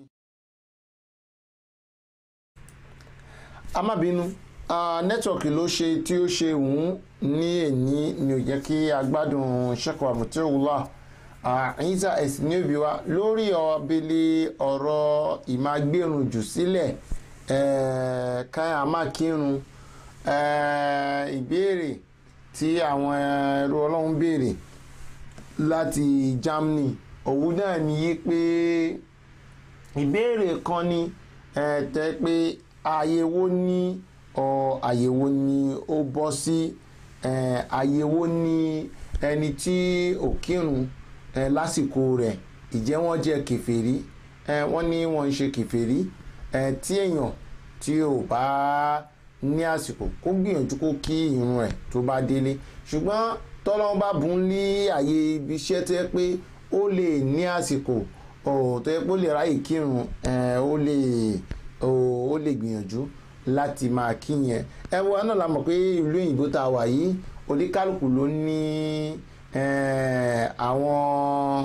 a má bínú nẹ́tíwọ̀kì ló ṣe tí ó ṣe wùn ní èní ni ò jẹ́ kí a gbádùn Sheikh Mutiullah Isa ẹ̀sìn ní òbí wa lórí ọ̀bẹ̀lẹ̀ ọ̀rọ̀ ìmágbérun jù sílẹ̀ káyà má kírun ìbéèrè tí àwọn ẹrú Ọlọ́run béèrè láti Germany òun náà ní yí pé ìbéèrè kan ní tẹ́ pé àyẹ̀wò ní ọ àyẹ̀wò ní ó bọ́ sí àyẹ̀wò ní ẹni tí ò kírun lásìkò rẹ̀ ìjẹ́ wọ́n jẹ́ kèfèrí wọ́n ní wọ́n ń ṣe kèfèrí tí èèyàn tí ò bá ní àsìkò kó gbìyànjú kó kí irun rẹ̀ tó bá délé ṣùgbọ́n tọ́lọ́wọ́n bá bùn ní àyè ibi iṣẹ́ tó yẹ pé ó lè ní àsìkò tó yẹ pé ó lè ráyè kírun ó lè ó lè gbìyànjú láti máa kí yẹn ẹ wo náà la mọ̀ pé ìlú òyìnbó tá a wà yìí oníkálukú ló ní àwọn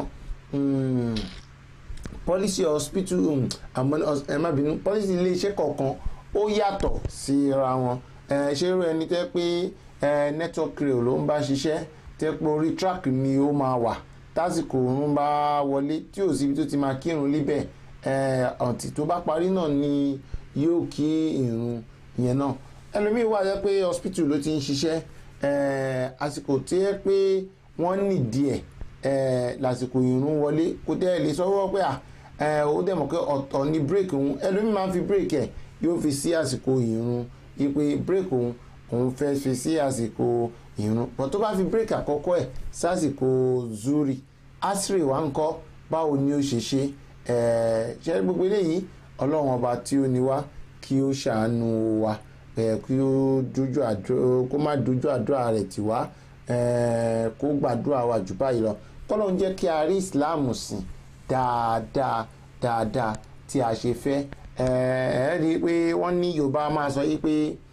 policy hospital ẹ má bínú policy iléeṣẹ́ kọ̀ọ̀kan ó yàtọ̀ síra wọn ṣé irú ẹni tẹ́ pé network rail ló ń bá ṣiṣẹ́ tẹ́ pé orí track ni ó máa wà tásìkò òun bá wọlé tí ò síbi tó ti máa kírun líbẹ̀ ọ̀tí tó bá parí náà ni yóò kí irun yẹn náà ẹlòmíì wà jẹ́ pé hospital ló ti ń ṣiṣẹ́ àsìkò tí ẹ pé wọ́n nìdí ẹ̀ lásìkò irun wọlé kò tẹ́ lè sọ́wọ́ pé ó dẹ̀ mọ̀ pé ọ̀tọ̀ ni break òun ẹlòmíì máa ń fi break ẹ̀ yóò fi sí àsìkò irun ipe break òun òun fẹ́ fi sí àsìkò irun but tó bá fi break àkọ́kọ́ ẹ̀ sásìkò zuri asiri wa ń kọ́ báwo ni ó ṣe ṣe ṣe gbogbo eléyìí ọlọ́run ọba tí ó ní wá kí ó ṣàánú wa kí ó dojú àdúrà kó má dojú àdúrà rẹ̀ tì wá kó gbàdúrà wa jù báyìí lọ kọ́lọ́run jẹ́ kí a rí ìsìláàmù sìn dáadáa dáadáa tí a ṣe fẹ́ ẹ rí i pé wọ́n ní yorùbá máa sọ yìí pé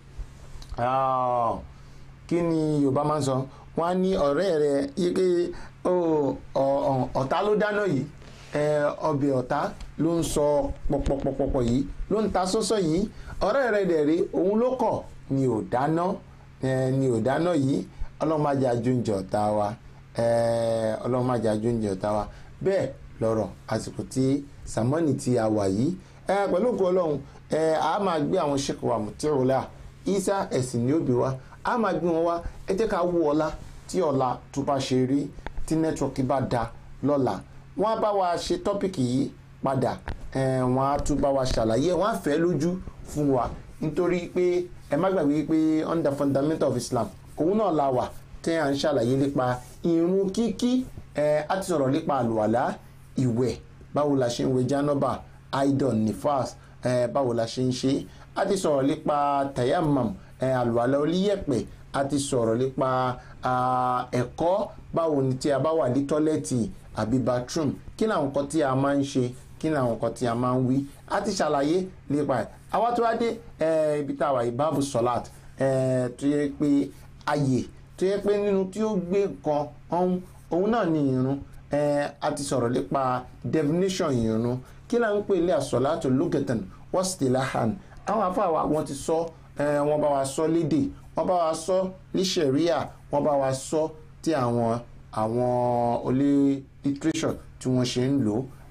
kí ni yorùbá máa sọ wọ́n á ní ọ̀rẹ́ rẹ̀ yìí pé ọ̀tá ló dáná yìí ọbẹ̀ ọ̀tá ló ń sọ pọ̀pọ̀pọ̀pọ̀ yìí ló ń ta sọ́sọ́ yìí ọ̀rẹ́ rẹ̀ dẹ̀ rí òun ló kọ̀ ni ò dáná ni ò dáná yìí ọlọ́run má jẹ́ àjúǹjẹ ọ̀tá wa ọlọ́run má jẹ́ àjúǹjẹ ọ̀tá wa bẹ́ẹ̀ lọ́rọ̀ àsìkò tí sàmọ́nì tí a wà yìí pẹ̀lú òkú ọlọ́run a máa gbé àwọn Sheikh Mutiullah Isa ẹ̀sìn ní òbí wa a máa gbé wọn wá ẹ jẹ́ ká wú ọlá tí ọ̀la tó bá ṣe rí tí nẹ́tíwọ̀kì bá da lọ́la wọ́n á bá wa ṣe tọ́pìkì yìí padà wọ́n á tún bá wa ṣàlàyé wọ́n á fẹ́ lójú fún wa nítorí pé ẹ má gbàgbé pé under fundamental of Islam òun náà la wà tẹ́ à ń ṣàlàyé nípa irun kíkí a ti sọ̀rọ̀ nípa àlùwàlá ìwẹ̀ báwo la ṣe ń wẹ̀ jánábà idol nifas báwo la ṣe ń ṣe a ti sọ̀rọ̀ nípa tayammum àlùwàlá oníyẹ̀pẹ̀ a ti sọ̀rọ̀ nípa ẹ̀kọ́ báwo ni tí a bá wà ní tọ́lẹ́tì àbí bathroom kí làwọn nǹkan tí a máa ń ṣe kí làwọn nǹkan tí a máa ń wí a ti ṣàlàyé nípa ẹ̀ àwa tó wá dé ibi tá a wà yìí báàbù sọ́láàt tó yẹ pé ayè tó yẹ pé nínú tí ó gbé nǹkan ọ̀hún òun náà ni ìrun a ti sọ̀rọ̀ nípa definition ìrun kí là ń pè ní àsọ̀láàtò lugatan wastilahan àwọn afáwà wọn ti sọ wọn bá wa sọ lédè wọn bá wa sọ ní ṣẹ̀ríà wọn bá wa sọ tí àwọn àwọn olè literature tí wọ́n ṣe ń lò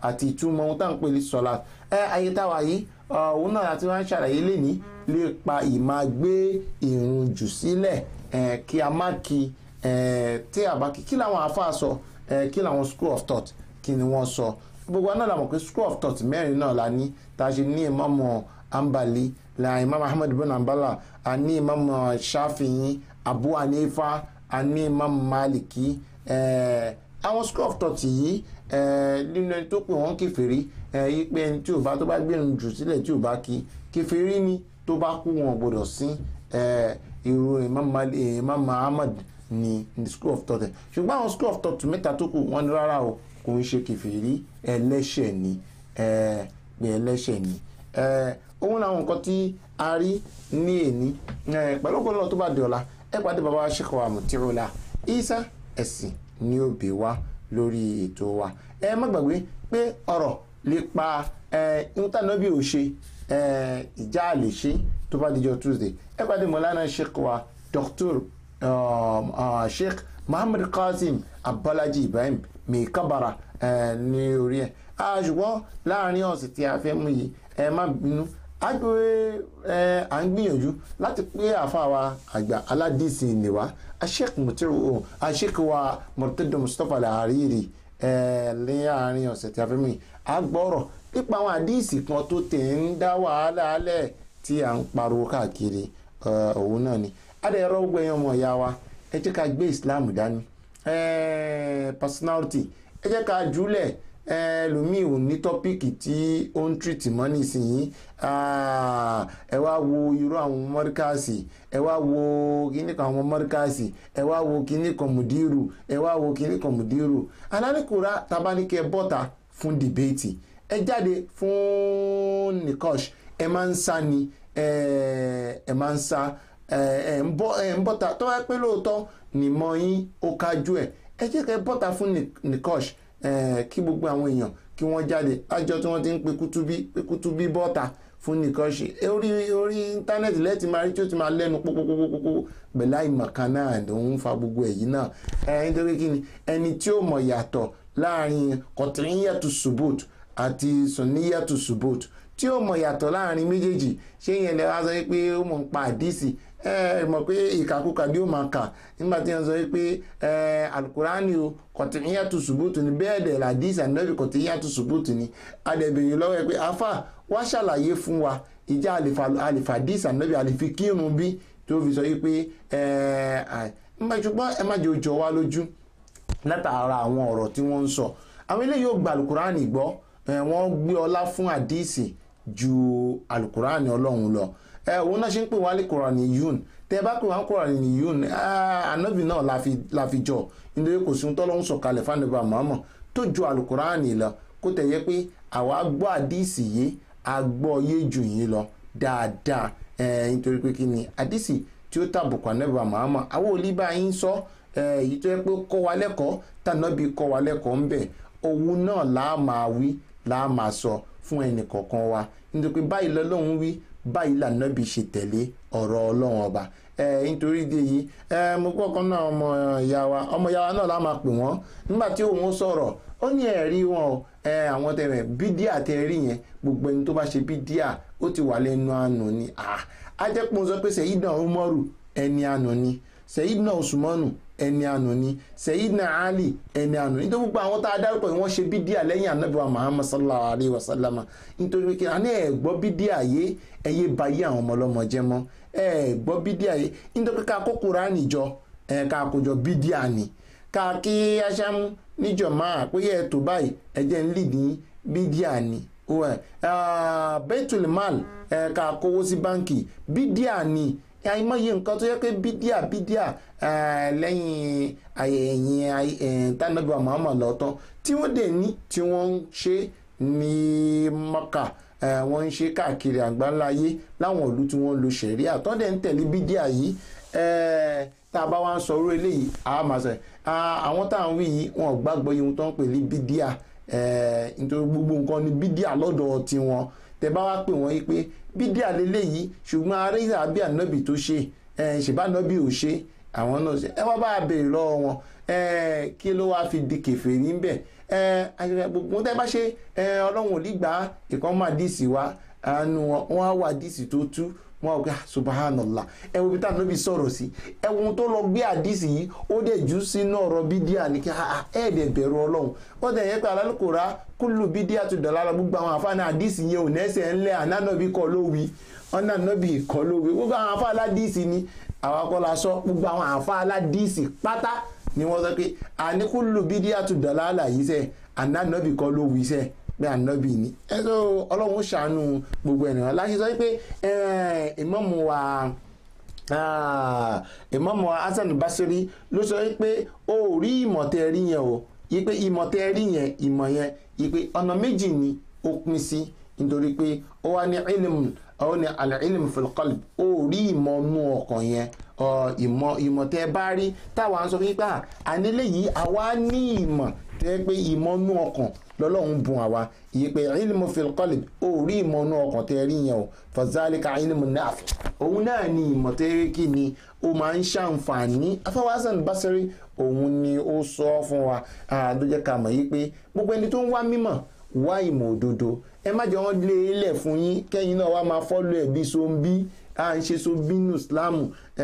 àti ìtumọ̀ ohun tá à ń pè ní sọ̀lá ẹ ayé táwa yìí òun náà àti wọn ṣàlàyé lẹ́ni lè pa ìmá gbé ìrun jù sílẹ̀ kí a má kí tí a bá kí kí làwọn àáfàá sọ kí làwọn school of thought kí ni wọ́n sọ gbogbo wa náà la mọ̀ pé school of thought mẹ́rin náà la ní tá a ṣe ní ìmáàmù Ambali la ìmáàmù Ahmad bin Ambala a ní ìmáàmù Shafi'i Abu Hanifa a ní ìmáàmù Maliki àwọn school of thought yìí nínú ẹni tó pè wọ́n kèfèrí yí pé ẹni tí ò bá tó bá gbé irun jù sílẹ̀ tí ò bá kí kèfèrí ni tó bá kú wọn gbọdọ̀ sí irú ìmáàmù Ahmad ní ní school of thought ṣùgbọ́n àwọn school of thought mẹ́ta tó kù wọ́n ní rárá o kò ń ṣe kèfèrí ẹlẹ́ṣẹ̀ ni pé ẹlẹ́ṣẹ̀ ni òun làwọn nǹkan tí a rí ní èní pẹ̀lú ọgbọ́n tó bá di ọ̀la ẹ pàdé bàbá Sheikh wa Mutirula Isa ẹ̀sìn ní òbí wa lórí ètò wa ẹ má gbàgbé pé ọ̀rọ̀ lè pa ìmútànábì ò ṣe ìjà lè ṣe tó bá dijọ́ Tuesday ẹ pàdé Mọ̀lánà Sheikh wa Doctor Sheikh Muhammad Qasim Abọ́lájí Ibrahim mi kábàrà ní orí ẹ̀ ṣùgbọ́n láàrin ọ̀sẹ̀ tí a fẹ́ mú yìí ẹ má bínú àgbẹ̀ à ń gbìyànjú láti pé àáfàá wa àgbà aládìsí ilé wa Sheikh Mutiru Sheikh wa Murtada Mustapha Al-Hariri ní àárín ọ̀sẹ̀ tí a fẹ́ mú yìí a gbọ́rọ̀ nípa àwọn àdìsí kan tó tẹ̀ ń dá wàhálà alẹ́ tí à ń pariwo káàkiri òun náà ni adẹ̀rọ̀ gbogbo ẹ̀yàn ọmọ ìyá wa ẹ jẹ́ ká gbé Islam dání personality ẹ jẹ́ ká jùlẹ̀ ẹlòmíì ò ní tọ́píìkì tí ó ń tìrìtì mọ́ nísìnyí ẹ wá wo irú àwọn mọ́ríkàsì ẹ wá wo kíní kan àwọn mọ́ríkàsì ẹ wá wo kíní kan mùdírù ẹ wá wo kíní kan mùdírù aláníkùrá tabaníkẹ́ bọ́ta fún dìbẹ́tì ẹ jáde fún nìkọ́ṣ ẹ máa ń sá ni ẹ máa ń sá ẹ ń bọ́ta tó wá pé lóòótọ́ nìmọ̀ yín ó kájú ẹ̀ ẹ jẹ́ kẹ́ bọ́ta fún nìkọ́ṣ kí gbogbo àwọn èèyàn kí wọ́n jáde àjọ tí wọ́n ti ń pe kútúbí pe kútúbí bọ́ta fún nìkan ṣe orí orí íńtánẹ́ẹ̀tì lẹ́ẹ̀tì máa rí tí ó ti máa lẹ́nu pópópópópó bẹ̀lá ìmọ̀kan náà ló ń fa gbogbo èyí náà nítorí kí ni ẹni tí ó mọ̀ yàtọ̀ láàrin kọ̀tìríyàtù subut àti sùnníyàtù subut tí ó mọ̀ yàtọ̀ láàrin méjèèjì ṣé yẹn lè wá sọ pé ó mọ̀ ń pa àdísì ẹ mọ̀ pé ìkàkùkà ni ó máa kà nígbà tí wọ́n sọ pé alukurani o kọ̀tìyàtù ṣubútù ni bẹ́ẹ̀ dẹ̀ làdísì ànábì kọ̀tìyàtù ṣubútù ni adẹ̀bẹ̀yẹ lọ́wọ́ ẹ pé afa wá ṣàlàyé fún wa ìjà àlìfàdísì ànábì àlìfi kírun bí tó fi sọ pé nígbà ṣùgbọ́n ẹ má jẹ́ òjò wa lójú látara àwọn ọ̀rọ̀ tí wọ́n ń sọ àwọn eléyìí ò gba alukurani gbọ́ wọ́n gbé ọlá fún àdísì ju alukurani ọlọ́run lọ ẹ òun náà ṣe ń pè wá lè Kùránì yún tẹ bá pè wá Kùránì yún ànábì náà la fi jọ nítorí kò sí tọ́lọ́hún sọ̀kalẹ̀ fánibà Muhammad tó ju àlùkùránì lọ kó tẹ̀ yẹ pé àwa gbọ́ àdìsí yìí a gbọ́ yé jù yín lọ dáadáa nítorí pé kí ni àdìsí tí ó tàbùkù ànábì Muhammad àwọn olíbà yín sọ èyí tó yẹ pé kọ́ wa lẹ́kọ̀ọ́ tànábì kọ́ wa lẹ́kọ̀ọ́ ń bẹ̀ òun náà là máa wí là máa sọ fún ẹnì kọ̀ọ̀kan wa nítorí pé báyìí lọ́lọ́run wí báyìí lànàbí ṣe tẹ̀lé ọ̀rọ̀ ọlọ́run ọba ẹ nítorí ìdí èyí ẹ mo gbọ́ kan náà ọmọ ìyá wa ọmọ ìyá wa náà la máa pè wọ́n nígbà tí òun sọ̀rọ̀ ó ní ẹ̀rí wọn o ẹ àwọn tẹ̀rẹ̀ bídíà tẹ̀ rí yẹn gbogbo ẹni tó bá ṣe bídíà ó ti wà lẹ́nu àánú ni a jẹ́ pé mo sọ pé Sayyidina Umaru ẹni àánú ni Sayyidina Usmanu ẹni àánú ni Sayyidina Ali ẹni àánú nítorí gbogbo àwọn tá a dárúkọ yìí wọ́n ṣe bídíà lẹ́yìn Ànábì wa Muhammad sallallahu alayhi wa sallam nítorí pé àní ẹ̀ gbọ́ bídíà yé ẹ̀yẹ báyé àwọn ọmọ ọlọ́mọ jẹ́ mọ́ ẹ̀ gbọ́ bídíà yé nítorí ká kó Kùránì jọ ẹ̀ ká kó jọ bídíà ni ká kí aṣáájú níjọ máa pé ẹ̀ tó báyìí ẹ̀jẹ̀ ń lì ní bídíà ni Baitul Mal ẹ̀ ká kówó sí báǹkì bídíà ni àìmọye nǹkan tó yẹ pé bídíà bídíà lẹ́yìn ẹ̀yìn tánàbí Muhammad lọ́tọ́ tí wọ́n dẹ̀ ní tí wọ́n ń ṣe ní Maka wọ́n ń ṣe káàkiri àgbáńláyé láwọn ìlú tí wọ́n ń lo ṣẹ̀ríà tó dẹ̀ ń tẹ̀lé bídíà yìí tá a bá wá ń sọ orí eléyìí a máa sọ àwọn tá à ń wí yìí wọn ò gbàgbọ́ ihun tó ń pè ní bídíà nítorí gbogbo nǹkan ní bídíà lọ́dọ̀ tiwọn tẹ bá wá pè wọ́n yìí pé bídíà lélẹ́yìí ṣùgbọ́n aréyà àbí ànábì tó ṣe ṣèbá ànábì ò ṣe àwọn náà ṣe ẹ wá bá a béèrè lọ́wọ́ wọn kí ló wá fi di kèfèrí ń bẹ̀ gbogbo tẹ́ bá ṣe ọlọ́run ò ní gbà ìkan máa díìsì wa àánú wọn á wà díìsì tó tú wọn ò gbé subhanallah ẹ wo bí táwọn níbi sọ̀rọ̀ sí ẹ wo tó lọ gbé àdísì yìí ó dẹ̀ jù sínú ọ̀rọ̀ bídíà ní kí ẹ dẹ̀ bẹ̀rù ọlọ́run ó dẹ̀ yẹ pé alálùkòrá kúlù bídíà tó dọ̀lá lọ gbogbo àwọn àfáàní àdísì yẹn ò nẹ́sẹ̀ ńlẹ̀ ànánàbí kọ́ ló wí ọ̀nànàbí kọ́ ló wí gbogbo àwọn àfáà aládísì ni àwọn akọ́lá sọ gbogbo àwọn àfáà aládísì pátá ni wọ́n sọ pé àní kúlù bídíà tó dọ̀lá là yìí sẹ́ ànánàbí kọ́ ló wí sẹ́ pé ànábì ni ẹ tó ọlọ́run ṣàánú gbogbo ènìyàn láti sọ pé ìmáàmù wa ìmáàmù wa Hasan Basiri ló sọ pé ó rí ìmọ̀tẹ́ rí yẹn o yí pé ìmọ̀tẹ́ rí yẹn ìmọ̀ yẹn yí pé ọ̀nà méjì ni ó pín sí nítorí pé ó wá ní ilmu ó ní al-ilm fil qalb ó rí ìmọ̀ nú ọkàn yẹn ìmọ̀ ìmọ̀tẹ́ bá rí táwa ń sọ pé ànílẹ̀ yìí àwa ní ìmọ̀ tẹ́ pé ìmọ̀ nú ọkàn lọ́lọ́run bùn àwa ìyí pé ilmu fil qalb ó rí ìmọ̀ inú ọkàn tẹ́ rí yẹn o fazalika ilmu nafi òun náà ni ìmọ̀ tẹ́ kí ni ó máa ń ṣàǹfààní afáwa Hasan Basiri òun ni ó sọ fún wa àdójẹ́ ká mọ̀ yí pé gbogbo ẹni tó ń wá mímọ̀ wá ìmọ̀ òdodo ẹ má jẹ́ wọ́n lé ilẹ̀ fún yín kẹ́yìn náà wá máa fọ́lù ẹ̀ bí sombi à ń ṣe sombi nù Islam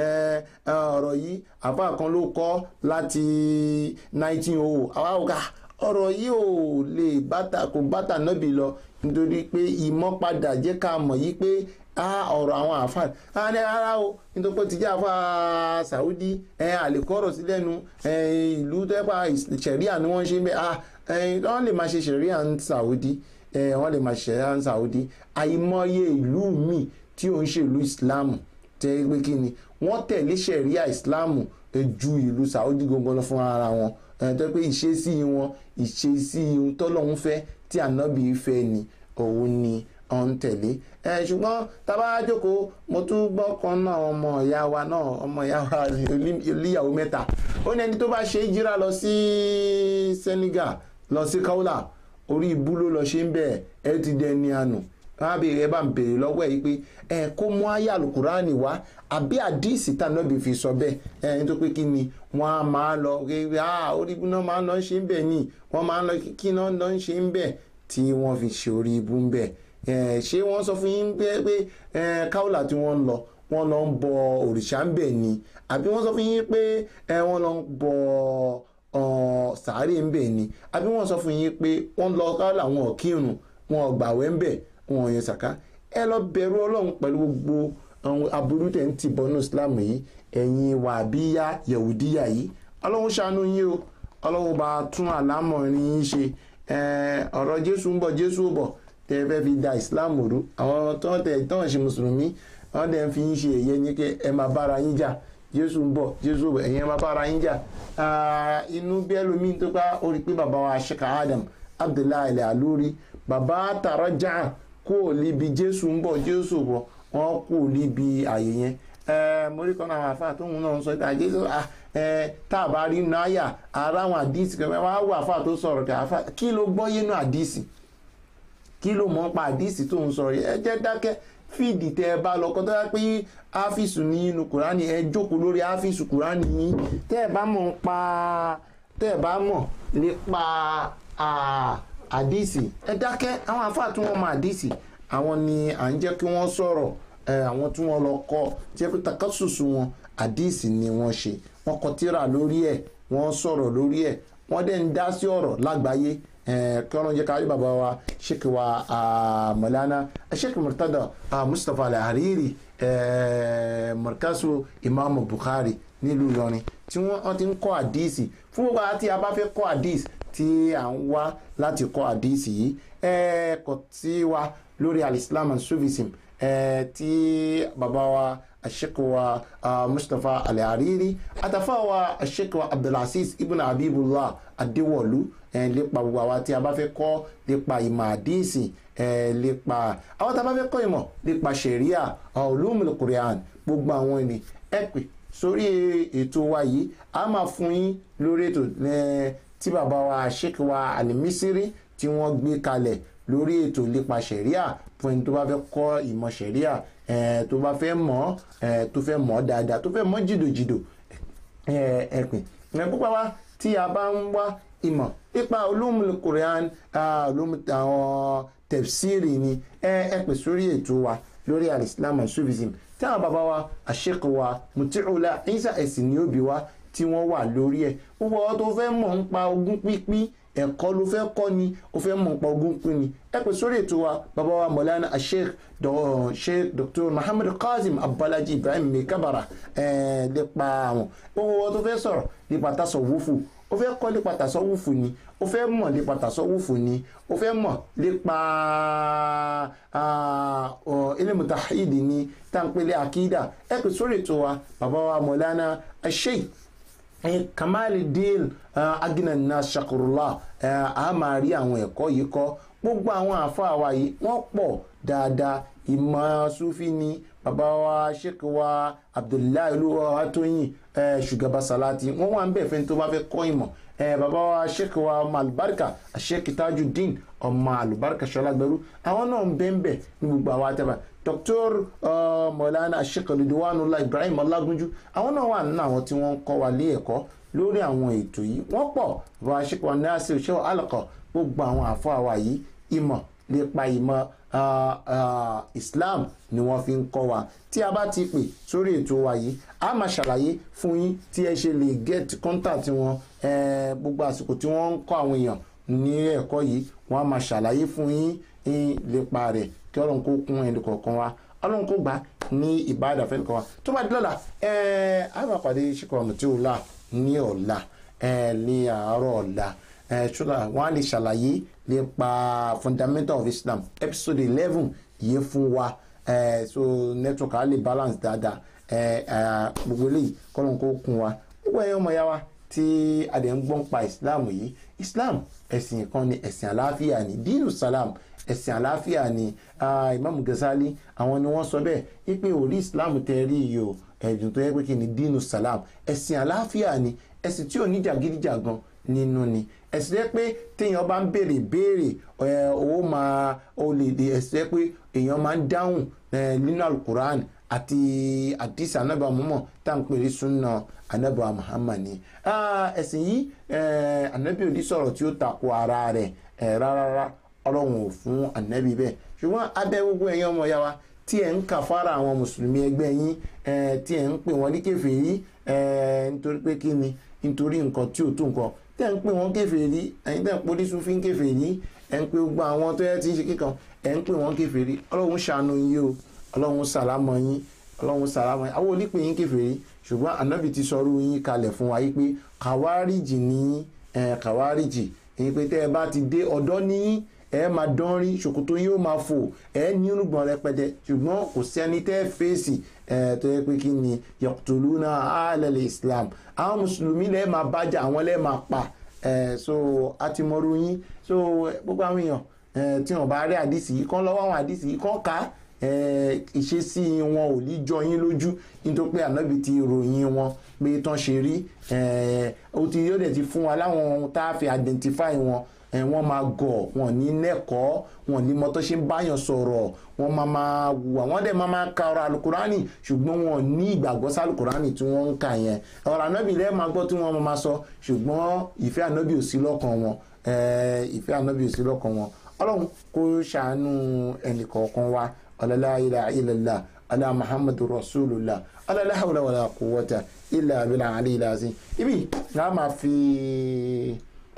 ọ̀rọ̀ yìí àfa kan ló kọ́ láti nineteen oh àwa ò ká ọ̀rọ̀ yìí ò lè bàtà kò bàtà nọ́bì lọ nítorí pé ìmọ̀ padà jẹ́ ká mọ̀ yí pé ọ̀rọ̀ àwọn àfáà á ní ara o nítorí pé ti jẹ́ àfáà Saudi àlèkọ́rọ̀ sí lẹ́nu ìlú tẹ́pà ṣẹ̀ríà ni wọ́n ṣe ń bẹ́ wọ́n lè máa ṣe ṣẹ̀ríà ń Saudi wọ́n lè máa ṣe ṣẹ̀ríà ń Saudi àìmọye ìlú míì tí ò ń ṣe ìlú Islam tẹ́ pé kí ni wọ́n tẹ̀lé ṣẹ̀ríà Islam ju ìlú Saudi gbogbo lọ fún ara wọn tó pé ìṣesí wọn ìṣesí tọ́lọ́hún fẹ́ tí ànábì fẹ́ ni òun ni ọ̀ ń tẹ̀lé ṣùgbọ́n tábà jókòó mo tún gbọ́ kan náà ọmọ ìyá wa náà ọmọ ìyá wa oníyàwó mẹ́ta ó ní ẹni tó bá ṣe jíra lọ sí Senegal lọ sí Kaula orí ibú ló lọ ṣe ń bẹ̀ ẹ ti dẹni àná wọn á bèèrè ẹ bá ń bèèrè lọ́wọ́ ẹ̀ pé ẹ kó mú àyá Al-Qur'ani wá àbí àdíìsì tànàbì fi sọ bẹ́ẹ̀ ẹ nítorí pé kí ni wọ́n á máa lọ rere ah orí ibú náà máa ń lọ ṣe ń bẹ̀ ni wọ́n máa ń lọ kí náà lọ ṣe ń bẹ̀ tí wọ́n fi ṣe orí ibú ń bẹ̀ ẹ ṣé wọ́n sọ fún yín pé pé ẹ Kaula tí wọ́n ń lọ wọ́n lọ ń bọ òrìṣà ń bẹ̀ ni àbí wọ́n sọ fún yín pé ẹ wọ́n lọ ń bọ sàárè ń bẹ̀ ni àbí wọ́n sọ fún yín pé wọ́n lọ Kaula wọn ò kírun wọn ò gbàwẹ̀ ń bẹ̀ wọn yẹn sàká ẹ lọ bẹ̀rù Ọlọ́run pẹ̀lú gbogbo àwọn aburú tẹ̀ ń tìbọn ní Islam yìí ẹ̀yin wàbíyá Yahudiya yìí Ọlọ́run ṣàánú yín o Ọlọ́run bá tún àlámọ̀rin yín ṣe ọ̀rọ̀ Jésù ń bọ̀ Jésù bọ̀ tẹ́ fẹ́ fi da Islam rú àwọn tó ń tẹ̀ tó ń ṣe mùsùlùmí wọ́n dẹ̀ ń fi yín ṣe èyẹ ní kí ẹ máa bára yín jà Jésù ń bọ̀ Jésù bọ̀ ẹ̀yin ẹ máa bára yín jà inú bí ẹlòmíín tó bá ó rí pé bàbá wa Sheikh Adam Abdullahi Al-Aluri bàbá tààrọ̀ jà kó níbi Jésù ń bọ̀ Jésù bọ̀ wọ́n kó níbi àyè yẹn mo rí kan àwọn àfáà tó ń náà sọ pé Jésù tá a bá rí náyà ara àwọn àdìsí kan wọ́n á wọ àfáà tó sọ̀rọ̀ kí àfáà kí ló gbọ́ yénú àdìsí kí ló mọ̀ pa àdìsí tó ń sọ̀rọ̀ ẹ jẹ́ dákẹ́ fíìdì tẹ́ ẹ bá lọ kọ́ tó yá pé áfíìsù ní inú Kùránì ẹ jókòó lórí áfíìsù Kùránì yín tẹ́ ẹ bá mọ̀ pa tẹ́ ẹ bá mọ̀ nípa àdìsí ẹ dákẹ́ àwọn àfáà tí wọ́n mọ àdìsí àwọn ni à ń jẹ́ kí wọ́n sọ̀rọ̀ àwọn tí wọ́n lọ kọ́ tí ẹ pé takasusu wọn àdìsí ni wọ́n ṣe wọ́n kọ tírà lórí ẹ̀ wọ́n sọ̀rọ̀ lórí ẹ̀ wọ́n dẹ̀ ń dá sí ọ̀rọ̀ lágbàáyé kí wọ́n jẹ́ kárí bàbá wa Sheikh wa Maulana Sheikh Murtada Mustapha Al-Hariri markazu Imam Bukhari nílùú Ìlọrin tí wọ́n ti ń kọ́ àdìsí fún gbogbo àti a bá fẹ́ kọ́ àdìsí tí à ń wá láti kọ́ àdìsí yìí ẹ̀ẹ́kọ̀ tí wa lórí al-Islam and Sufism tí bàbá wa Sheikh wa Mustapha Al-Hariri àtàfà wa Sheikh wa Abdulaziz ibn Habibullah Adéwọ̀lú lépa gbogbo àwa tí a bá fẹ́ kọ́ lépa ìmọ̀ àdìsí lépa àwọn tí a bá fẹ́ kọ́ ìmọ̀ lépa Sharia ulumul Qur'an gbogbo àwọn ẹni ẹ pè sórí ètò wa yìí a máa fún yín lórí ètò tí bàbá wa Sheikh wa Al-Misri tí wọ́n gbé kalẹ̀ lórí ètò lépa Sharia fún ẹni tó bá fẹ́ kọ́ ìmọ̀ Sharia tó bá fẹ́ mọ̀ tó fẹ́ mọ̀ dáadáa tó fẹ́ mọ̀ jìdòjìdò ẹ̀pìn púpọ̀ wá tí a bá ń wá ìmọ̀ nípa ulumul Qur'an ulumul àwọn tafsiri ni ẹ ẹ pè sórí ètò wa lórí al-Islam and Sufism tí àwọn bàbá wa àṣekù wa Muti'ula Isa ẹ̀sìn ní òbí wa tí wọ́n wà lórí ẹ̀ gbogbo ọ tó fẹ́ mọ̀ ń pa ogún pínpín ẹ̀kọ́ ló fẹ́ kọ́ ni ó fẹ́ mọ̀ ń pa ogún pín ni ẹ pè sórí ètò wa bàbá wa Maulana Sheikh Sheikh Doctor Muhammad Qasim Abalaji Ibrahim Mekabara ẹ̀ nípa àwọn gbogbo ọ tó fẹ́ sọ̀rọ̀ nípa tasawufu ó fẹ́ kọ́ nípa tasawufu ni ó fẹ́ mọ̀ nípa tasawufu ni ó fẹ́ mọ̀ nípa ilmu tawhid ni táǹpẹ̀lẹ̀ akídà ẹ pè sórí ètò wa bàbá wa Maulana Sheikh Kamaluddin Aginana Shakurullah a máa rí àwọn ẹ̀kọ́ yìí kọ́ gbogbo àwọn àfáà wa yìí wọ́n pọ̀ dáadáa ìmọ̀ sufi ni bàbá wa Sheikh wa Abdullahi olúwa tóyìn ṣùgbọ́n salati wọ́n wà ń bẹ̀ fẹ́ tó bá fẹ́ kọ́ ìmọ̀ bàbá wa Sheikh wa ọmọ alubarika Sheikh Tajuddin ọmọ alubarika ṣọlágbẹrú àwọn náà ń bẹ́ ń bẹ̀ ní gbogbo àwọn àtẹ̀bà Doctor Maulana Sheikh Ridwanullah Ibrahim Ọlágúnjú àwọn náà wà nínú àwọn tí wọ́n ń kọ́ wa lé ẹ̀kọ́ lórí àwọn ètò yìí wọ́n pọ̀ bàbá Sheikh wa Nasir Sheikh Alqa gbogbo àwọn àfáà wa yìí ìmọ̀ nípa ìmọ̀ Islam ni wọ́n fi ń kọ́ wa tí a bá ti pè sórí ètò wa yìí a máa ṣàlàyé fún yín tí ẹ ṣe lè get contact wọn gbogbo àsìkò tí wọ́n ń kọ́ àwọn èèyàn ní ẹ̀kọ́ yìí wọ́n á máa ṣàlàyé fún yín nípa rẹ̀ kí Ọlọ́run kó kún ẹnì kọ̀ọ̀kan wa Ọlọ́run kó gbà ní ìbáàdà fẹ́ nìkan wa tó bá di lọ́la a máa pàdé Sheikh Muti'ula ní ọ̀la ní àárọ̀ ọ̀la ṣọlá wọn á lè ṣàlàyé nípa fundamental of Islam episode eleven yìí fún wa so network á lè balance dáadáa gbogbo eléyìí kọ́lọ́n kó kún wa gbogbo ẹ̀yọ́ ọmọ ya wa tí a lè ń gbọ́n pa Islam yìí Islam ẹ̀sìn kan ni ẹ̀sìn àlàáfíà ni dínú salam ẹ̀sìn àlàáfíà ni Imam Ghazali àwọn ni wọ́n sọ bẹ́ẹ̀ wípé orí Islam tẹ́ rí yìí o ẹ̀dùn tó yẹ pé kí ni dínú salam ẹ̀sìn àlàáfíà ni ẹ̀sìn tí ò ní jàgídíjàgan nínú ni ẹ̀sìn jẹ́ pé téèyàn bá ń béèrè béèrè owó máa ó lè dé ẹ̀sìn jẹ́ pé èèyàn máa ń dáhùn nínú alukur'an àti àdìsí anábà Muhammad tá à ń pèrè sunna anábà Muhammad ni ẹ̀sìn yìí anábì òdì sọ̀rọ̀ tí ó takò ara rẹ̀ rárá ọlọ́run ò fún anábì bẹ́ẹ̀ ṣùgbọ́n abẹ́ gbogbo ẹ̀yàn ọmọ ya wa tí ẹ̀ ń kà fara àwọn mùsùlùmí ẹgbẹ́ yín tí ẹ̀ ń pè wọ́n ní kèfèrí nítorí pé kí ni nítorí nǹkan tí ò tó nǹkan tẹ́ ń pè wọ́n kèfèrí ẹ̀yin tẹ́ ń pè oníṣu fi ń kèfèrí ẹ̀ ń pè gbogbo àwọn tó yẹ ti ń ṣe kíkan ẹ̀ ń pè wọ́n kèfèrí ọlọ́run ṣàánú yín o ọlọ́run sàlámọ̀ yín ọlọ́run sàlámọ̀ yín àwọn onípè yín kèfèrí ṣùgbọ́n ànábì ti sọrú yín kalẹ̀ fún wa yí pé kàwárìjì ní kàwárìjì èyí pé tẹ́ ẹ bá ti dé ọ̀dọ́ ní ẹ máa dán rí ṣòkòtò yín ó máa fò ẹ ní irùngbọ̀n rẹpẹtẹ ṣùgbọ́n kò sẹ́ni tẹ́ fèsì ẹ tó yẹ pé kí ni yaqtuluna alal Islam àwọn mùsùlùmí lẹ́ẹ̀ máa bájà àwọn lẹ́ẹ̀ máa pa ẹ so àti mọ́rú yín so gbogbo àwọn èèyàn ẹ tí wọ́n bá rí àdìsí yìí kán lọ́wọ́ àwọn àdìsí yìí kán ká ẹ ìṣesí wọn ò ní jọ yín lójú nítorí pé ànábì ti ròyìn wọn pé tán ṣe rí ẹ ó ti yóò dẹ̀ ti fún wa láwọn tá a fi identify wọn ẹ wọ́n máa gọ̀ wọ́n ní nẹ́kọ̀ọ́ wọ́n ní mọ́tò ṣe ń báyàn sọ̀rọ̀ wọ́n máa máa wùwà wọ́n dẹ̀ máa máa ka ọ̀rọ̀ alukurani ṣùgbọ́n wọ́n ní ìgbàgbọ́ sí alukurani tí wọ́n ń kà yẹn ọ̀rọ̀ ànábì lẹ́ẹ̀ máa gbọ́ tí wọ́n máa sọ ṣùgbọ́n ìfẹ́ ànábì ò sí lọ́kàn wọn ìfẹ́ ànábì ò sí lọ́kàn wọn ọlọ́run kó ṣàánú ẹnì kọ̀ọ̀kan wa la ilaha illallah ala muhammadu rasulullah ala la hawla wala quwwata illa billahi aliyyil azim ibi la máa fi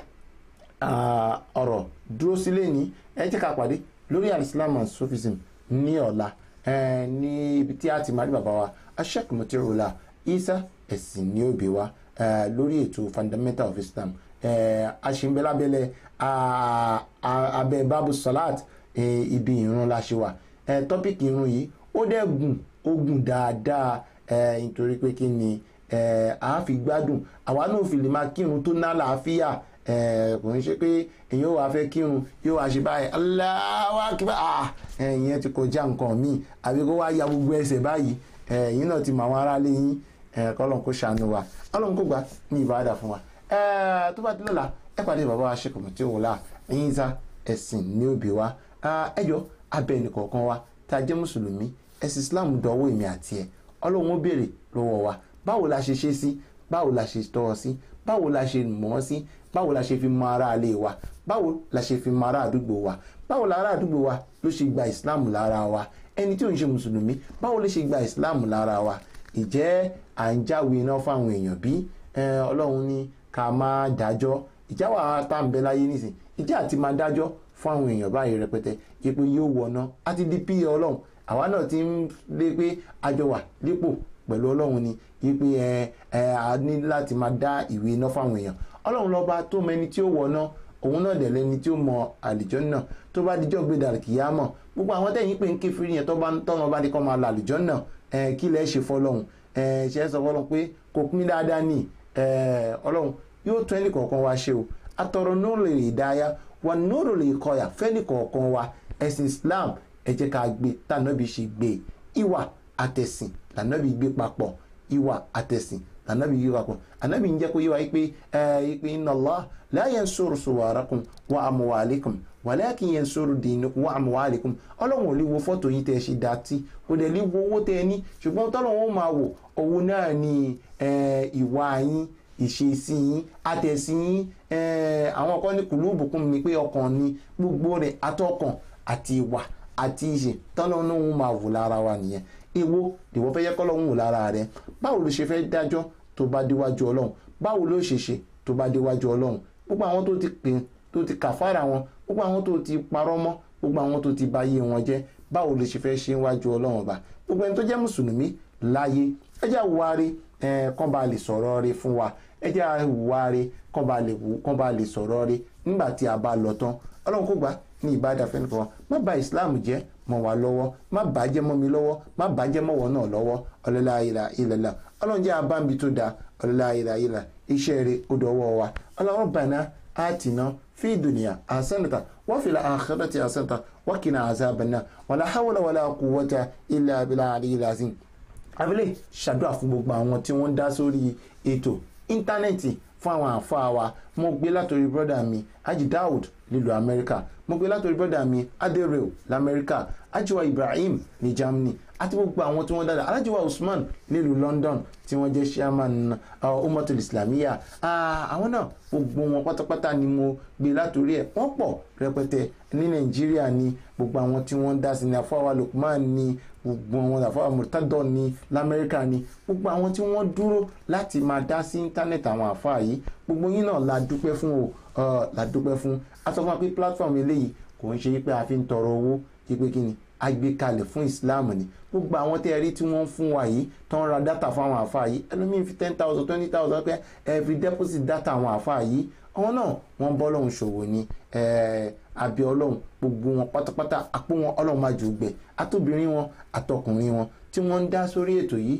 ọ̀rọ̀ dúró sílé ní ẹ jẹ́ ká pàdé lórí al-Islam and Sufism ní ọ̀la ní ibi tí a ti máa rí bàbá wa Sheikh Muti'ula Isa ẹ̀sìn ní òbí wa lórí ètò fundamental of Islam aṣèǹbẹ́lábẹ́lẹ̀ abẹ́ babu salat ibi ìrun la ṣe wà tọ́pìkì ìrun yìí ó dẹ̀ gùn ó gùn dáadáa nítorí pé kí ni a fi gbádùn àwa náà fi lè máa kírun tó ná làáfíà kò ń ṣe pé èyàn ò wá fẹ́ kírun yóò wá ṣe báyìí Allahu Akbar ìyẹn ti kọjá nǹkan míì àbí kó wá ya gbogbo ẹsẹ̀ báyìí ẹ̀yin náà ti mọ àwọn aráalé yín kọ́lọ́n kó ṣàánú wa kọ́lọ́n kó gbà ní ìbáradà fún wa tó bá ti lọ́la ẹ pàdé bàbá wa Sheikh Muti'ula Isa ẹ̀sìn ní òbí wa ẹjọ́ abẹ́ ẹnìkọ̀ọ̀kan wa tá a jẹ́ mùsùlùmí ẹ̀sìn Islam dọ̀wọ́ èmi àti ẹ̀ Ọlọ́run ó béèrè lọ́wọ́ wa báwo la ṣe ṣe sí báwo la ṣe tọ́ ọ sí, báwo la ṣe mọ̀ ọ́ sí, báwo la ṣe fi mọ ara ilé wa, báwo la ṣe fi mọ ará àdúgbò wa, báwo la ará àdúgbò wa ló ṣe gba ìsìláàmù lára wa, ẹni tí ò ń ṣe mùsùlùmí báwo ló ṣe gba ìsìláàmù lára wa. Ìjẹ́ à ń jáwé iná fáwọn èèyàn bí ọlọ́run ní ká máa dájọ́, ìjà wà tá à ń bẹ láyé nísìn, ìjà àti máa dájọ́ fún àwọn èèyàn báyìí rẹpẹtẹ ipò yóò wọ̀nà àti di pí ọlọ́run. Àwa náà ti ń lé pé àjọ wà lípò pẹ̀lú ọlọ́run ni ipe ẹ ẹ a ní láti máa dá ìwé iná fáwọn èèyàn. Ọlọ́run lọ́ba tó mẹni tí ó wọ̀nà, òun náà dẹ̀ lẹ́ni tí ó mọ àlùjánnà tó bá dijọ́ gbé dàrí kìyámọ̀. Gbogbo àwọn tẹ̀yìn pé ń ké firi yẹn tó bá ń tọ́nà bá di kọ́ máa la àlùjánnà ẹ kí lẹ́ ṣe fọlọ́run ẹ ṣe é sọ fọlọ́run pé kò pín dáadáa ní ẹ ọlọ́run yóò tún ẹnì kọ̀ọ̀kan wá ṣe o. Atọ̀rọ̀ nóò lè rí dáyà wà nóò lè kọyà fẹ́nì kọ̀ọ̀kan wa. Ẹ̀sìn Islam ẹ jẹ́ ká gbé tànàbí ṣe gbé, ìwà àtẹ̀sìn lànàbí gbé papọ̀, ìwà àtẹ̀sìn lànàbí gbé papọ̀. Ànàbí ń jẹ́ kó yé wa pé ẹ pé inna Allah la yansuru suwarakum wa amwalikum walakin yansuru dinakum wa amwalikum. Ọlọ́run ò lè wo fọ́tò yín tẹ́ ẹ ṣe dátí, kò dẹ̀ lè wo owó tẹ́ ẹ ní, ṣùgbọ́n tọ́lọ́run ó máa wò òun náà ni ìwà yín, ìṣesí yín, àtẹ̀sí yín. Àwọn kan ní kùlúbùkún ni pé ọkàn ni gbogbo rẹ̀, àtọkàn àti ìwà àti ìṣe tọ́lọ́run ó máa wò lára wa nìyẹn. Èwo ìwọ fẹ́ yẹ kọ́lọ́run wò lára rẹ? Báwo ló ṣe fẹ́ dájọ́ tó bá déwájú Ọlọ́run? Báwo ló ṣe ṣe tó bá déwájú Ọlọ́run? Gbogbo àwọn tó ti pè tó ti kàfàrà wọn, gbogbo àwọn tó ti parọ́ mọ́, gbogbo àwọn tó ti bayé wọn jẹ́, báwo ló ṣe fẹ́ ṣe wájú Ọlọ́run ọba? Gbogbo ẹni tó jẹ́ mùsùlùmí láyé ẹ jẹ́ àwárí kán bá lè sọ̀rọ̀ rẹ fún wa, ẹ jẹ́ àwárí kán bá lè wù kán bá lè sọ̀rọ̀ rẹ nígbà tí a bá lọ tán. Ọlọ́run kó gbà ní ìbádà fẹ́ni kan, má bà ìsìláàmù jẹ́ mọ́ wa lọ́wọ́, má bàjẹ́ mọ́ mi lọ́wọ́, má bàjẹ́ mọ́ wọn náà lọ́wọ́. Ọlọ́lá ilà ilẹ̀lá ọlọ́run jẹ́ abáǹbi tó dáa. Ọlọ́lá ilà ilà iṣẹ́ rẹ̀ ó dọwọ́ wa. Ọlọ́run bàná àtìná fi dunya hasanatan wa fil akhirati hasanatan wa qina azaban nar wala hawla wala quwwata illa billahi aliyyil azim. Abilé ṣàdúrà fún gbogbo àwọn tí wọ́n ń dá sórí ètò íńtánẹ́ẹ̀tì fún àwọn àfáà wa. Mo gbé látòrí brọ́dà mi Haji Daud nílùú Amẹ́ríkà, mo gbé látòrí brọ́dà mi Adereo lamẹ́ríkà, Ajiwa Ibrahim ní Germany, àti gbogbo àwọn tí wọ́n dáadáa, Alájiwa Usman nílùú London tí wọ́n jẹ́ chairman Ummatul Islamiyya. Àwọn náà gbogbo wọn pátápátá ni mo gbé látòrí ẹ̀, wọ́n pọ̀ rẹpẹtẹ ní Nàìjíríà ni gbogbo àwọn tí wọ́n dá sí ní àfáwà Lukman ni gbogbo àwọn àfáwà Murtado ní lamẹ́ríkà ni gbogbo àwọn tí wọ́n dúró láti máa dá sí íńtánẹ́ẹ̀tì àwọn àfáà yìí. Gbogbo yín náà la dúpẹ́ fún o, la dúpẹ́ fún. A sọ fún wa pé platform eléyìí kò ń ṣe pé a fi ń tọrọ owó, kí pé kí ni a gbé kalẹ̀ fún Islam ni. Gbogbo àwọn tẹ́ ẹ rí tí wọ́n ń fún wa yìí tó ń ra data fún àwọn àfáà yìí, ẹlòmíín fi ten thousand twenty thousand pé every deposit data àwọn àfáà yìí, àwọn náà wọ́n bọ́ lọ́hùn ṣòwò ni. Àbí ọlọ́run gbogbo wọn pátápátá àpò wọn ọlọ́run má jù gbẹ, àtòbìnrin wọn àtọkùnrin wọn tí wọ́n ń dá sórí ètò yìí,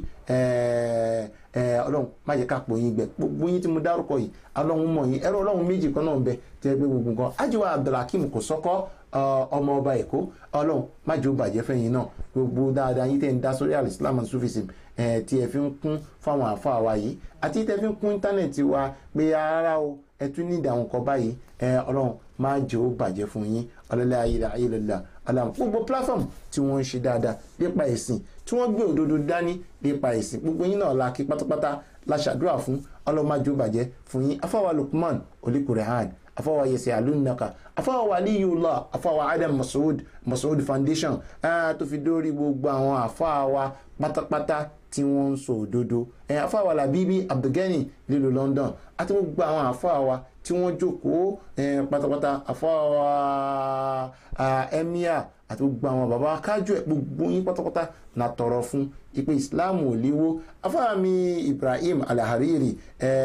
ọlọ́run má jẹ́ ká pò yín gbẹ. Gbogbo yín tí mo dárúkọ yìí ọlọ́run mọ̀ yín, ẹ̀rọ ọlọ́run méjì kan náà bẹ tẹ́ gbé gbogbo nǹkan. Ajiwa Abdulhakeem kò sọ́kọ́ ọmọ ọba Èkó, ọlọ́run má jẹ́ ó bàjẹ́ fẹ́yìn náà. Gbogbo dáadáa yín tẹ́ ń dá sórí Al-Islam and Sufism tí ẹ fi ń kún fáwọn àfáà wa yìí, àti tẹ́ fi ń kún íńtánẹ́ẹ̀tì wa pé ara o ẹ tún ní ìdáhùn kan báyìí, ọlọ́run má jẹ́ ó bàjẹ́ fún yín. Ọlọ́lá ilaha illallah alam. Gbogbo platform tí wọ́n ń ṣe dáadáa nípa ẹ̀sìn, tí wọ́n gbé òdodo dání nípa ẹ̀sìn, gbogbo yín náà la kí pátápátá la ṣàdúrà fún. Ọlọ́run má jẹ́ ó bàjẹ́ fún yín. Afáwa Lukman Olikurehan, afáwa Yẹsẹ̀ Alunaka, afáwa Waliyullah, afáwa Adam Masoud Masoud Foundation, tó fi dórí gbogbo àwọn afáwa pátápátá tí wọ́n ń sọ òdodo, afáwa Labibi Abdulgani nílùú London, àti gbogbo àwọn afáwa tí wọ́n jókòó pátápátá, afáwa Emir àti gbogbo àwọn bàbá kájú ẹ̀, gbogbo yín pátápátá na tọrọ fún ipe Islam ò léwó. Afáwa mi Ibrahim Al-Hariri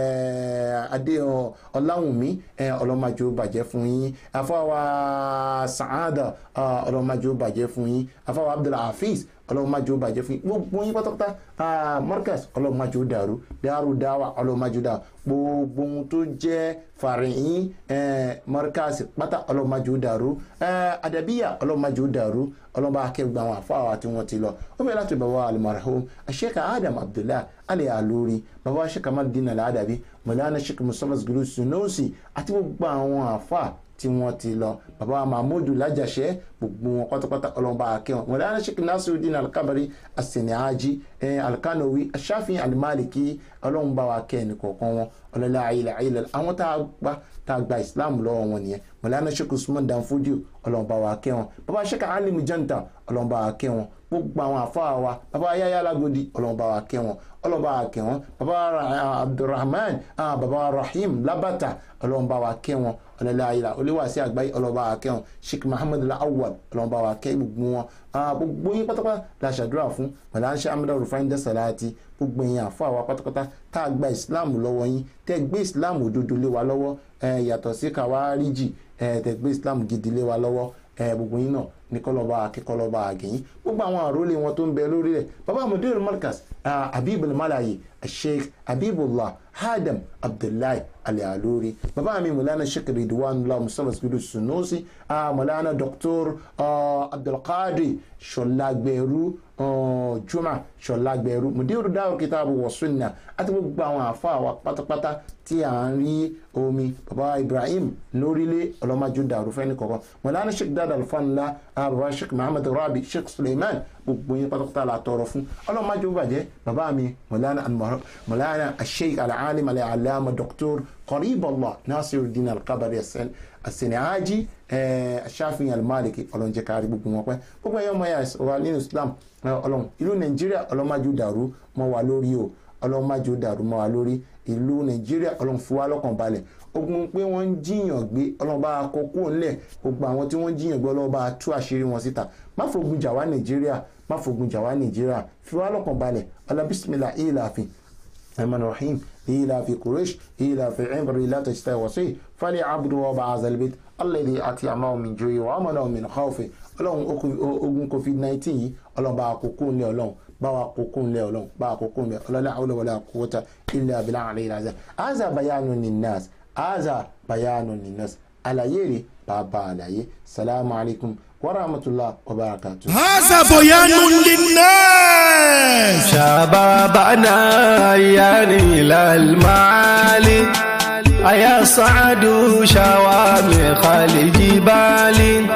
adé Ọláwùnmí, ọlọ́màjò bàjẹ́ fún yín. Afáwa Saada, ọlọ́màjò bàjẹ́ fún yín. Afáwa Abdulhafiz, ọlọ́màjò bàjẹ́ fún yín. Gbogbo yín pátápátá, Markaz ọlọ́màjò dàrú, Daaru Dawa ọlọ́màjò dàrú, gbogbo ohun tó jẹ́ fàrẹ̀yìn Markaz pátá ọlọ́màjò dàrú, Adabiya ọlọ́màjò dàrú. Ọlọ́ba akẹ́gbẹ́ àwọn àfáà tí wọ́n ti lọ, ó bẹ̀rẹ̀ láti bàbá al-marhum Sheikh Adam Abdullah Ali Aluri, bàbá Sheikh Kamaluddin Al-Adabi, Mọ̀lánà Sheikh Mustafa Zulu Sunusi, àti gbogbo àwọn àfáà tí wọ́n ti lọ bàbá mahmudu lájàṣẹ́ gbogbo wọn pátápátá ọlọ́run bá wa kẹ́ wọn mọ̀lánà sheikh nasiruddin alkabari aseniaji alkanowi aṣáfihàn alimaliki ọlọ́run bá wa kẹ́ ẹnìkọ̀ọ̀kan wọn ọlọ́lá ayélujára ayélujára àwọn tá a gbà tá a gba islam lọ́wọ́ wọn nìyẹn mọ̀lánà sheikh usman danfodio ọlọ́run bá wa kẹ́ wọn bàbá sheikh alimu janta ọlọ́run bá wa kẹ́ wọn gbogbo àwọn àfáà wa bàbá yáyá alágòdì ọlọ́run bá wa kẹ́ wọn ọlọ́run bá wa kẹ́ wọn bàbá abdulrahman bàbá rahim labata ọlọ́run bá wa kẹ́ wọn ọlọ́lá ayélujára olúwàsí àgbáyé ọlọ́run bá wa kẹ́ wọn sheikh muhammad al-awwal ọlọ́run bá wa kẹ́ gbogbo wọn gbogbo yín pátápátá la ṣàdúrà fún mọ̀láńṣẹ́ amadu rufai salati gbogbo yín àfáà wa pátápátá tá a gba islam lọ́wọ́ yín tẹ́ gbé islam òdodo lé wa lọ́wọ́ yàtọ̀ sí kàwáríjì tẹ́ gbé islam gidi lé wa lọ́wọ́ gbogbo yín náà ní kọlọba akẹkọlọba àgẹyìn gbogbo àwọn àròlé wọn tó ń bẹ lórí rẹ̀ baba mudir markas habib al-malayi sheikh habibullah hadam abdullahi al-aluri baba mi mulana sheikh ridwanullah musallas gudu sunusi mulana doctor abdulqadir sholagberu juma sholagberu mudir dawo kitabu wa sunna àti gbogbo àwọn àfáà wa pátápátá tí à ń rí omi baba ibrahim lórílẹ̀ ọlọ́májú dàrú fẹ́ni kọ̀ọ̀kan mulana sheikh dada alfanla baba sheikh muhammad rabi sheikh suleiman gbogbo yín pátápátá la tọrọ fún ọlọ́májú bàjẹ́ bàbá mi mulana mulana sheikh alalim alalama doctor qariballah nasiruddin alkabari aseniaji aṣáfihàn almaliki ọlọ́njẹ́ kárí gbogbo wọn pẹ́ gbogbo ẹ̀yọ́ mọ́yà wà nínú islam ọlọ́run ìlú nàìjíríà ọlọ́májú dàrú mọ́ wa lórí o ọlọ́májú dàrú mọ́ wa lórí ìlú nàìjíríà ọlọ́run fi wá lọ́kàn balẹ̀ ogun pé wọ́n ń jiyàn gbé ọlọ́run bá kókó ńlẹ̀ gbogbo àwọn tí wọ́n ń jiyàn gbé ọlọ́run bá tú àṣírí wọn síta má fogun jà wá nàìjíríà má fogun jà wá nàìjíríà fi wá lọ́kàn balẹ̀ ọlá bísímìlà ìlàfin ẹ̀mọ́n rahim ìlàfi kùrẹ́ṣ ìlàfi ẹ̀mọ́rẹ́ ìlàtọ̀ ìṣẹ́ wọ́sẹ̀ fálẹ̀ abudu ọba azalibit alẹ́dẹ̀ àti àmà omi joyè wà ọmọdé omi nìkọ́ọ̀fẹ́ ọlọ́run ogun covid nineteen yìí ọlọ́run bá kókó ńlẹ̀ ọlọ́run bawa kokun le olon bawa kokun le la hawla wala quwwata illa billah alayhi azza aza bayanun linnas aza bayanun linnas alayere baba alaye salamu alaikum wa rahmatullah wa barakatuh aza bayanun linnas shababana yani lal maali aya sa'adu shawami khalijibali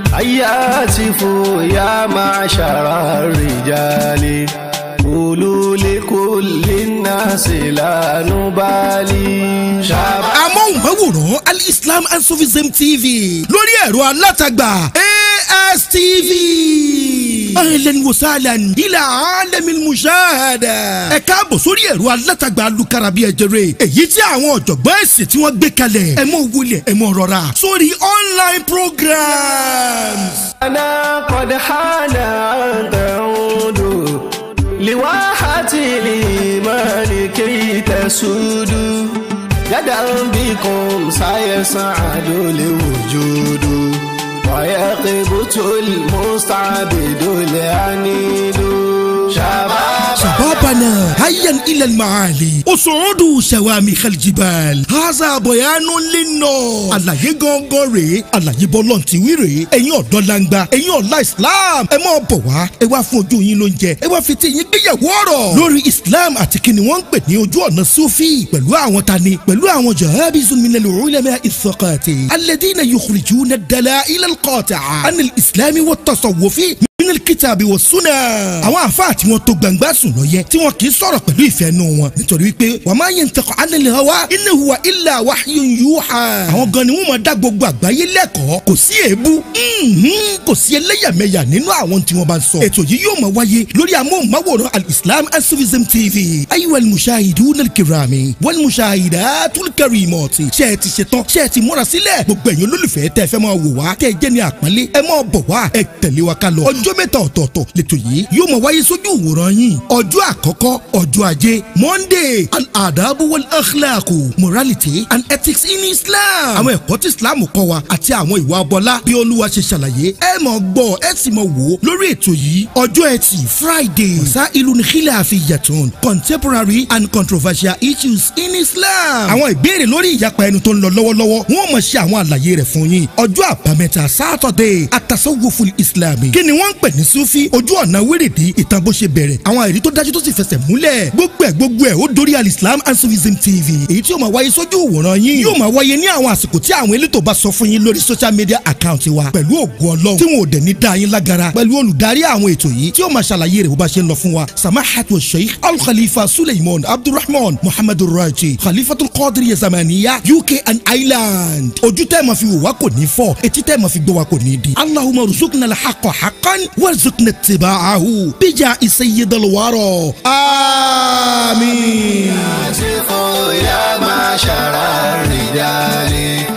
أياتفوا يا معشر الرجال قولوا لكل الناس لا نبالي amóhùnmáwòrán Al-Islam and Sufism T V lórí ẹ̀rọ alátagbà A S T V. ahlan wa sahlan ila alamil mushahada. ẹ káàbọ̀ sórí ẹ̀rọ alátagbà alukarabi ẹ̀jẹ̀rẹ̀ èyí tí àwọn ọ̀jọ̀gbọ́n ẹ̀sìn tí wọ́n gbé kalẹ̀ ẹ mọ̀ wọlé ẹ mọ̀ rọra sórí online programs. أنا قد حان أن تعود لواحة الإيمان كي تسود غدا بكم سيسعد الوجود ويقبت المستعبد العنيد شباب شبابنا هيا إلى المعالي وصعود شوامخ الجبال هذا بيان للناس. àlàyé gangan rèé àlàyé bọ́lọ̀ tí wí rèé ẹ̀yin ọ̀dọ́ langba ẹ̀yin ọ̀la Islam ẹ máa bọ̀ wá ẹ wá fún ojú yín lóúnjẹ ẹ wá fi ti yín gbéyàwó ọ̀rọ̀ lórí Islam àti kí ni wọ́n ń pè ní ojú ọ̀nà Sufi pẹ̀lú àwọn tani pẹ̀lú àwọn jahabizun minal ulama as-saqati alladhina yukhrijuna ad-dala'il al-qati'a an al-Islam wa at-tasawwufi min al-kitabi wa sunnah. àwọn àfáà tí wọ́n tó gbangba sùn lọ yẹ tí wọ́n kì í sọ̀rọ̀ pẹ̀lú ìfẹ́ nù wọn nítorí wípé wa ma yantiqu anil hawa in huwa illa wahyun yuha. àwọn gan ni wọ́n máa dá gbogbo àgbáyé lẹ́kọ̀ọ́ kò sí èébú kò sí ẹlẹ́yàmẹ̀yà nínú àwọn tí wọ́n bá ń sọ. ètò yìí yóò máa wáyé lórí amóhùnmáwòrán Al-Islam and Sufism T V. ayiwa al-mushahiduna al-kirami wal-mushahidatul karimati. ṣé ẹ ti ṣetán ṣé ẹ ti múra sílẹ̀ gbogbo ẹ̀yin olólùfẹ́ tẹ́ fẹ́ máa wò wá tẹ́ jẹ́ ní àpọ́nlé ẹ máa bọ̀ wá ẹ tẹ̀lé wa ká lọ. ọjọ́ mẹ́ta ọ̀tọ̀ọ̀tọ̀ lẹ́tọ̀ yìí yóò máa wáyé sójú ìwòran yín. ọjọ́ àkọ́kọ́ ọjọ́ ajé Monday al-adabu wal-akhlaqu morality and ethics in Islam. àwọn ẹ̀kọ́ tí Islam kọ́ wa àti àwọn ìwà abọ́lá bí Olúwa ṣe ṣàlàyé ẹ máa gbọ́ ẹ sì máa wò lórí ètò yìí. ọjọ́ ẹtì Friday masailun khilafiyatun contemporary and controversial issues in Islam. àwọn ìbéèrè lórí ìyapa ẹnu tó ń lọ lọ́wọ́lọ́wọ́ wọ́n máa ṣe àwọn àlàyé rẹ̀ fún yín. ọjọ́ àbámẹ́ta Saturday at-tasawwuful islami kí ni wọ́n ń pè ìmọ́lẹ̀ ní sufi ojú ọ̀nà wérèdí ìtàn bó ṣe bẹ̀rẹ̀ àwọn àìrí tó dájú tó sì fẹsẹ̀ múlẹ̀ gbogbo ẹ̀ gbogbo ẹ̀ ó dórí Al-Islam and Sufism T V èyí tí yóò máa wáyé sójú ìwòran yín yóò máa wáyé ní àwọn àsìkò tí àwọn elétò bá sọ fún yín lórí social media account wa pẹ̀lú ògo Ọlọ́run tí wọn ò dẹ̀ ní dá yín lágara pẹ̀lú olùdarí àwọn ètò yìí tí yóò máa ṣàlàyé rẹ̀ bó bá ṣe ń lọ fún wa samahatu sheikh al-khalifa suleiman abdulrahman muhammadu raji khalifatul qadir zamaniya U K and Ireland ojú tẹ́ ma fi wò wá kò ní fọ́ etí tẹ́ ma fi gbọ́ wá kò ní di allahumma ruzukna al-haqqa haqqan warzuqna ittiba'ahu bija sayyidil wara amin. ya mashara rijali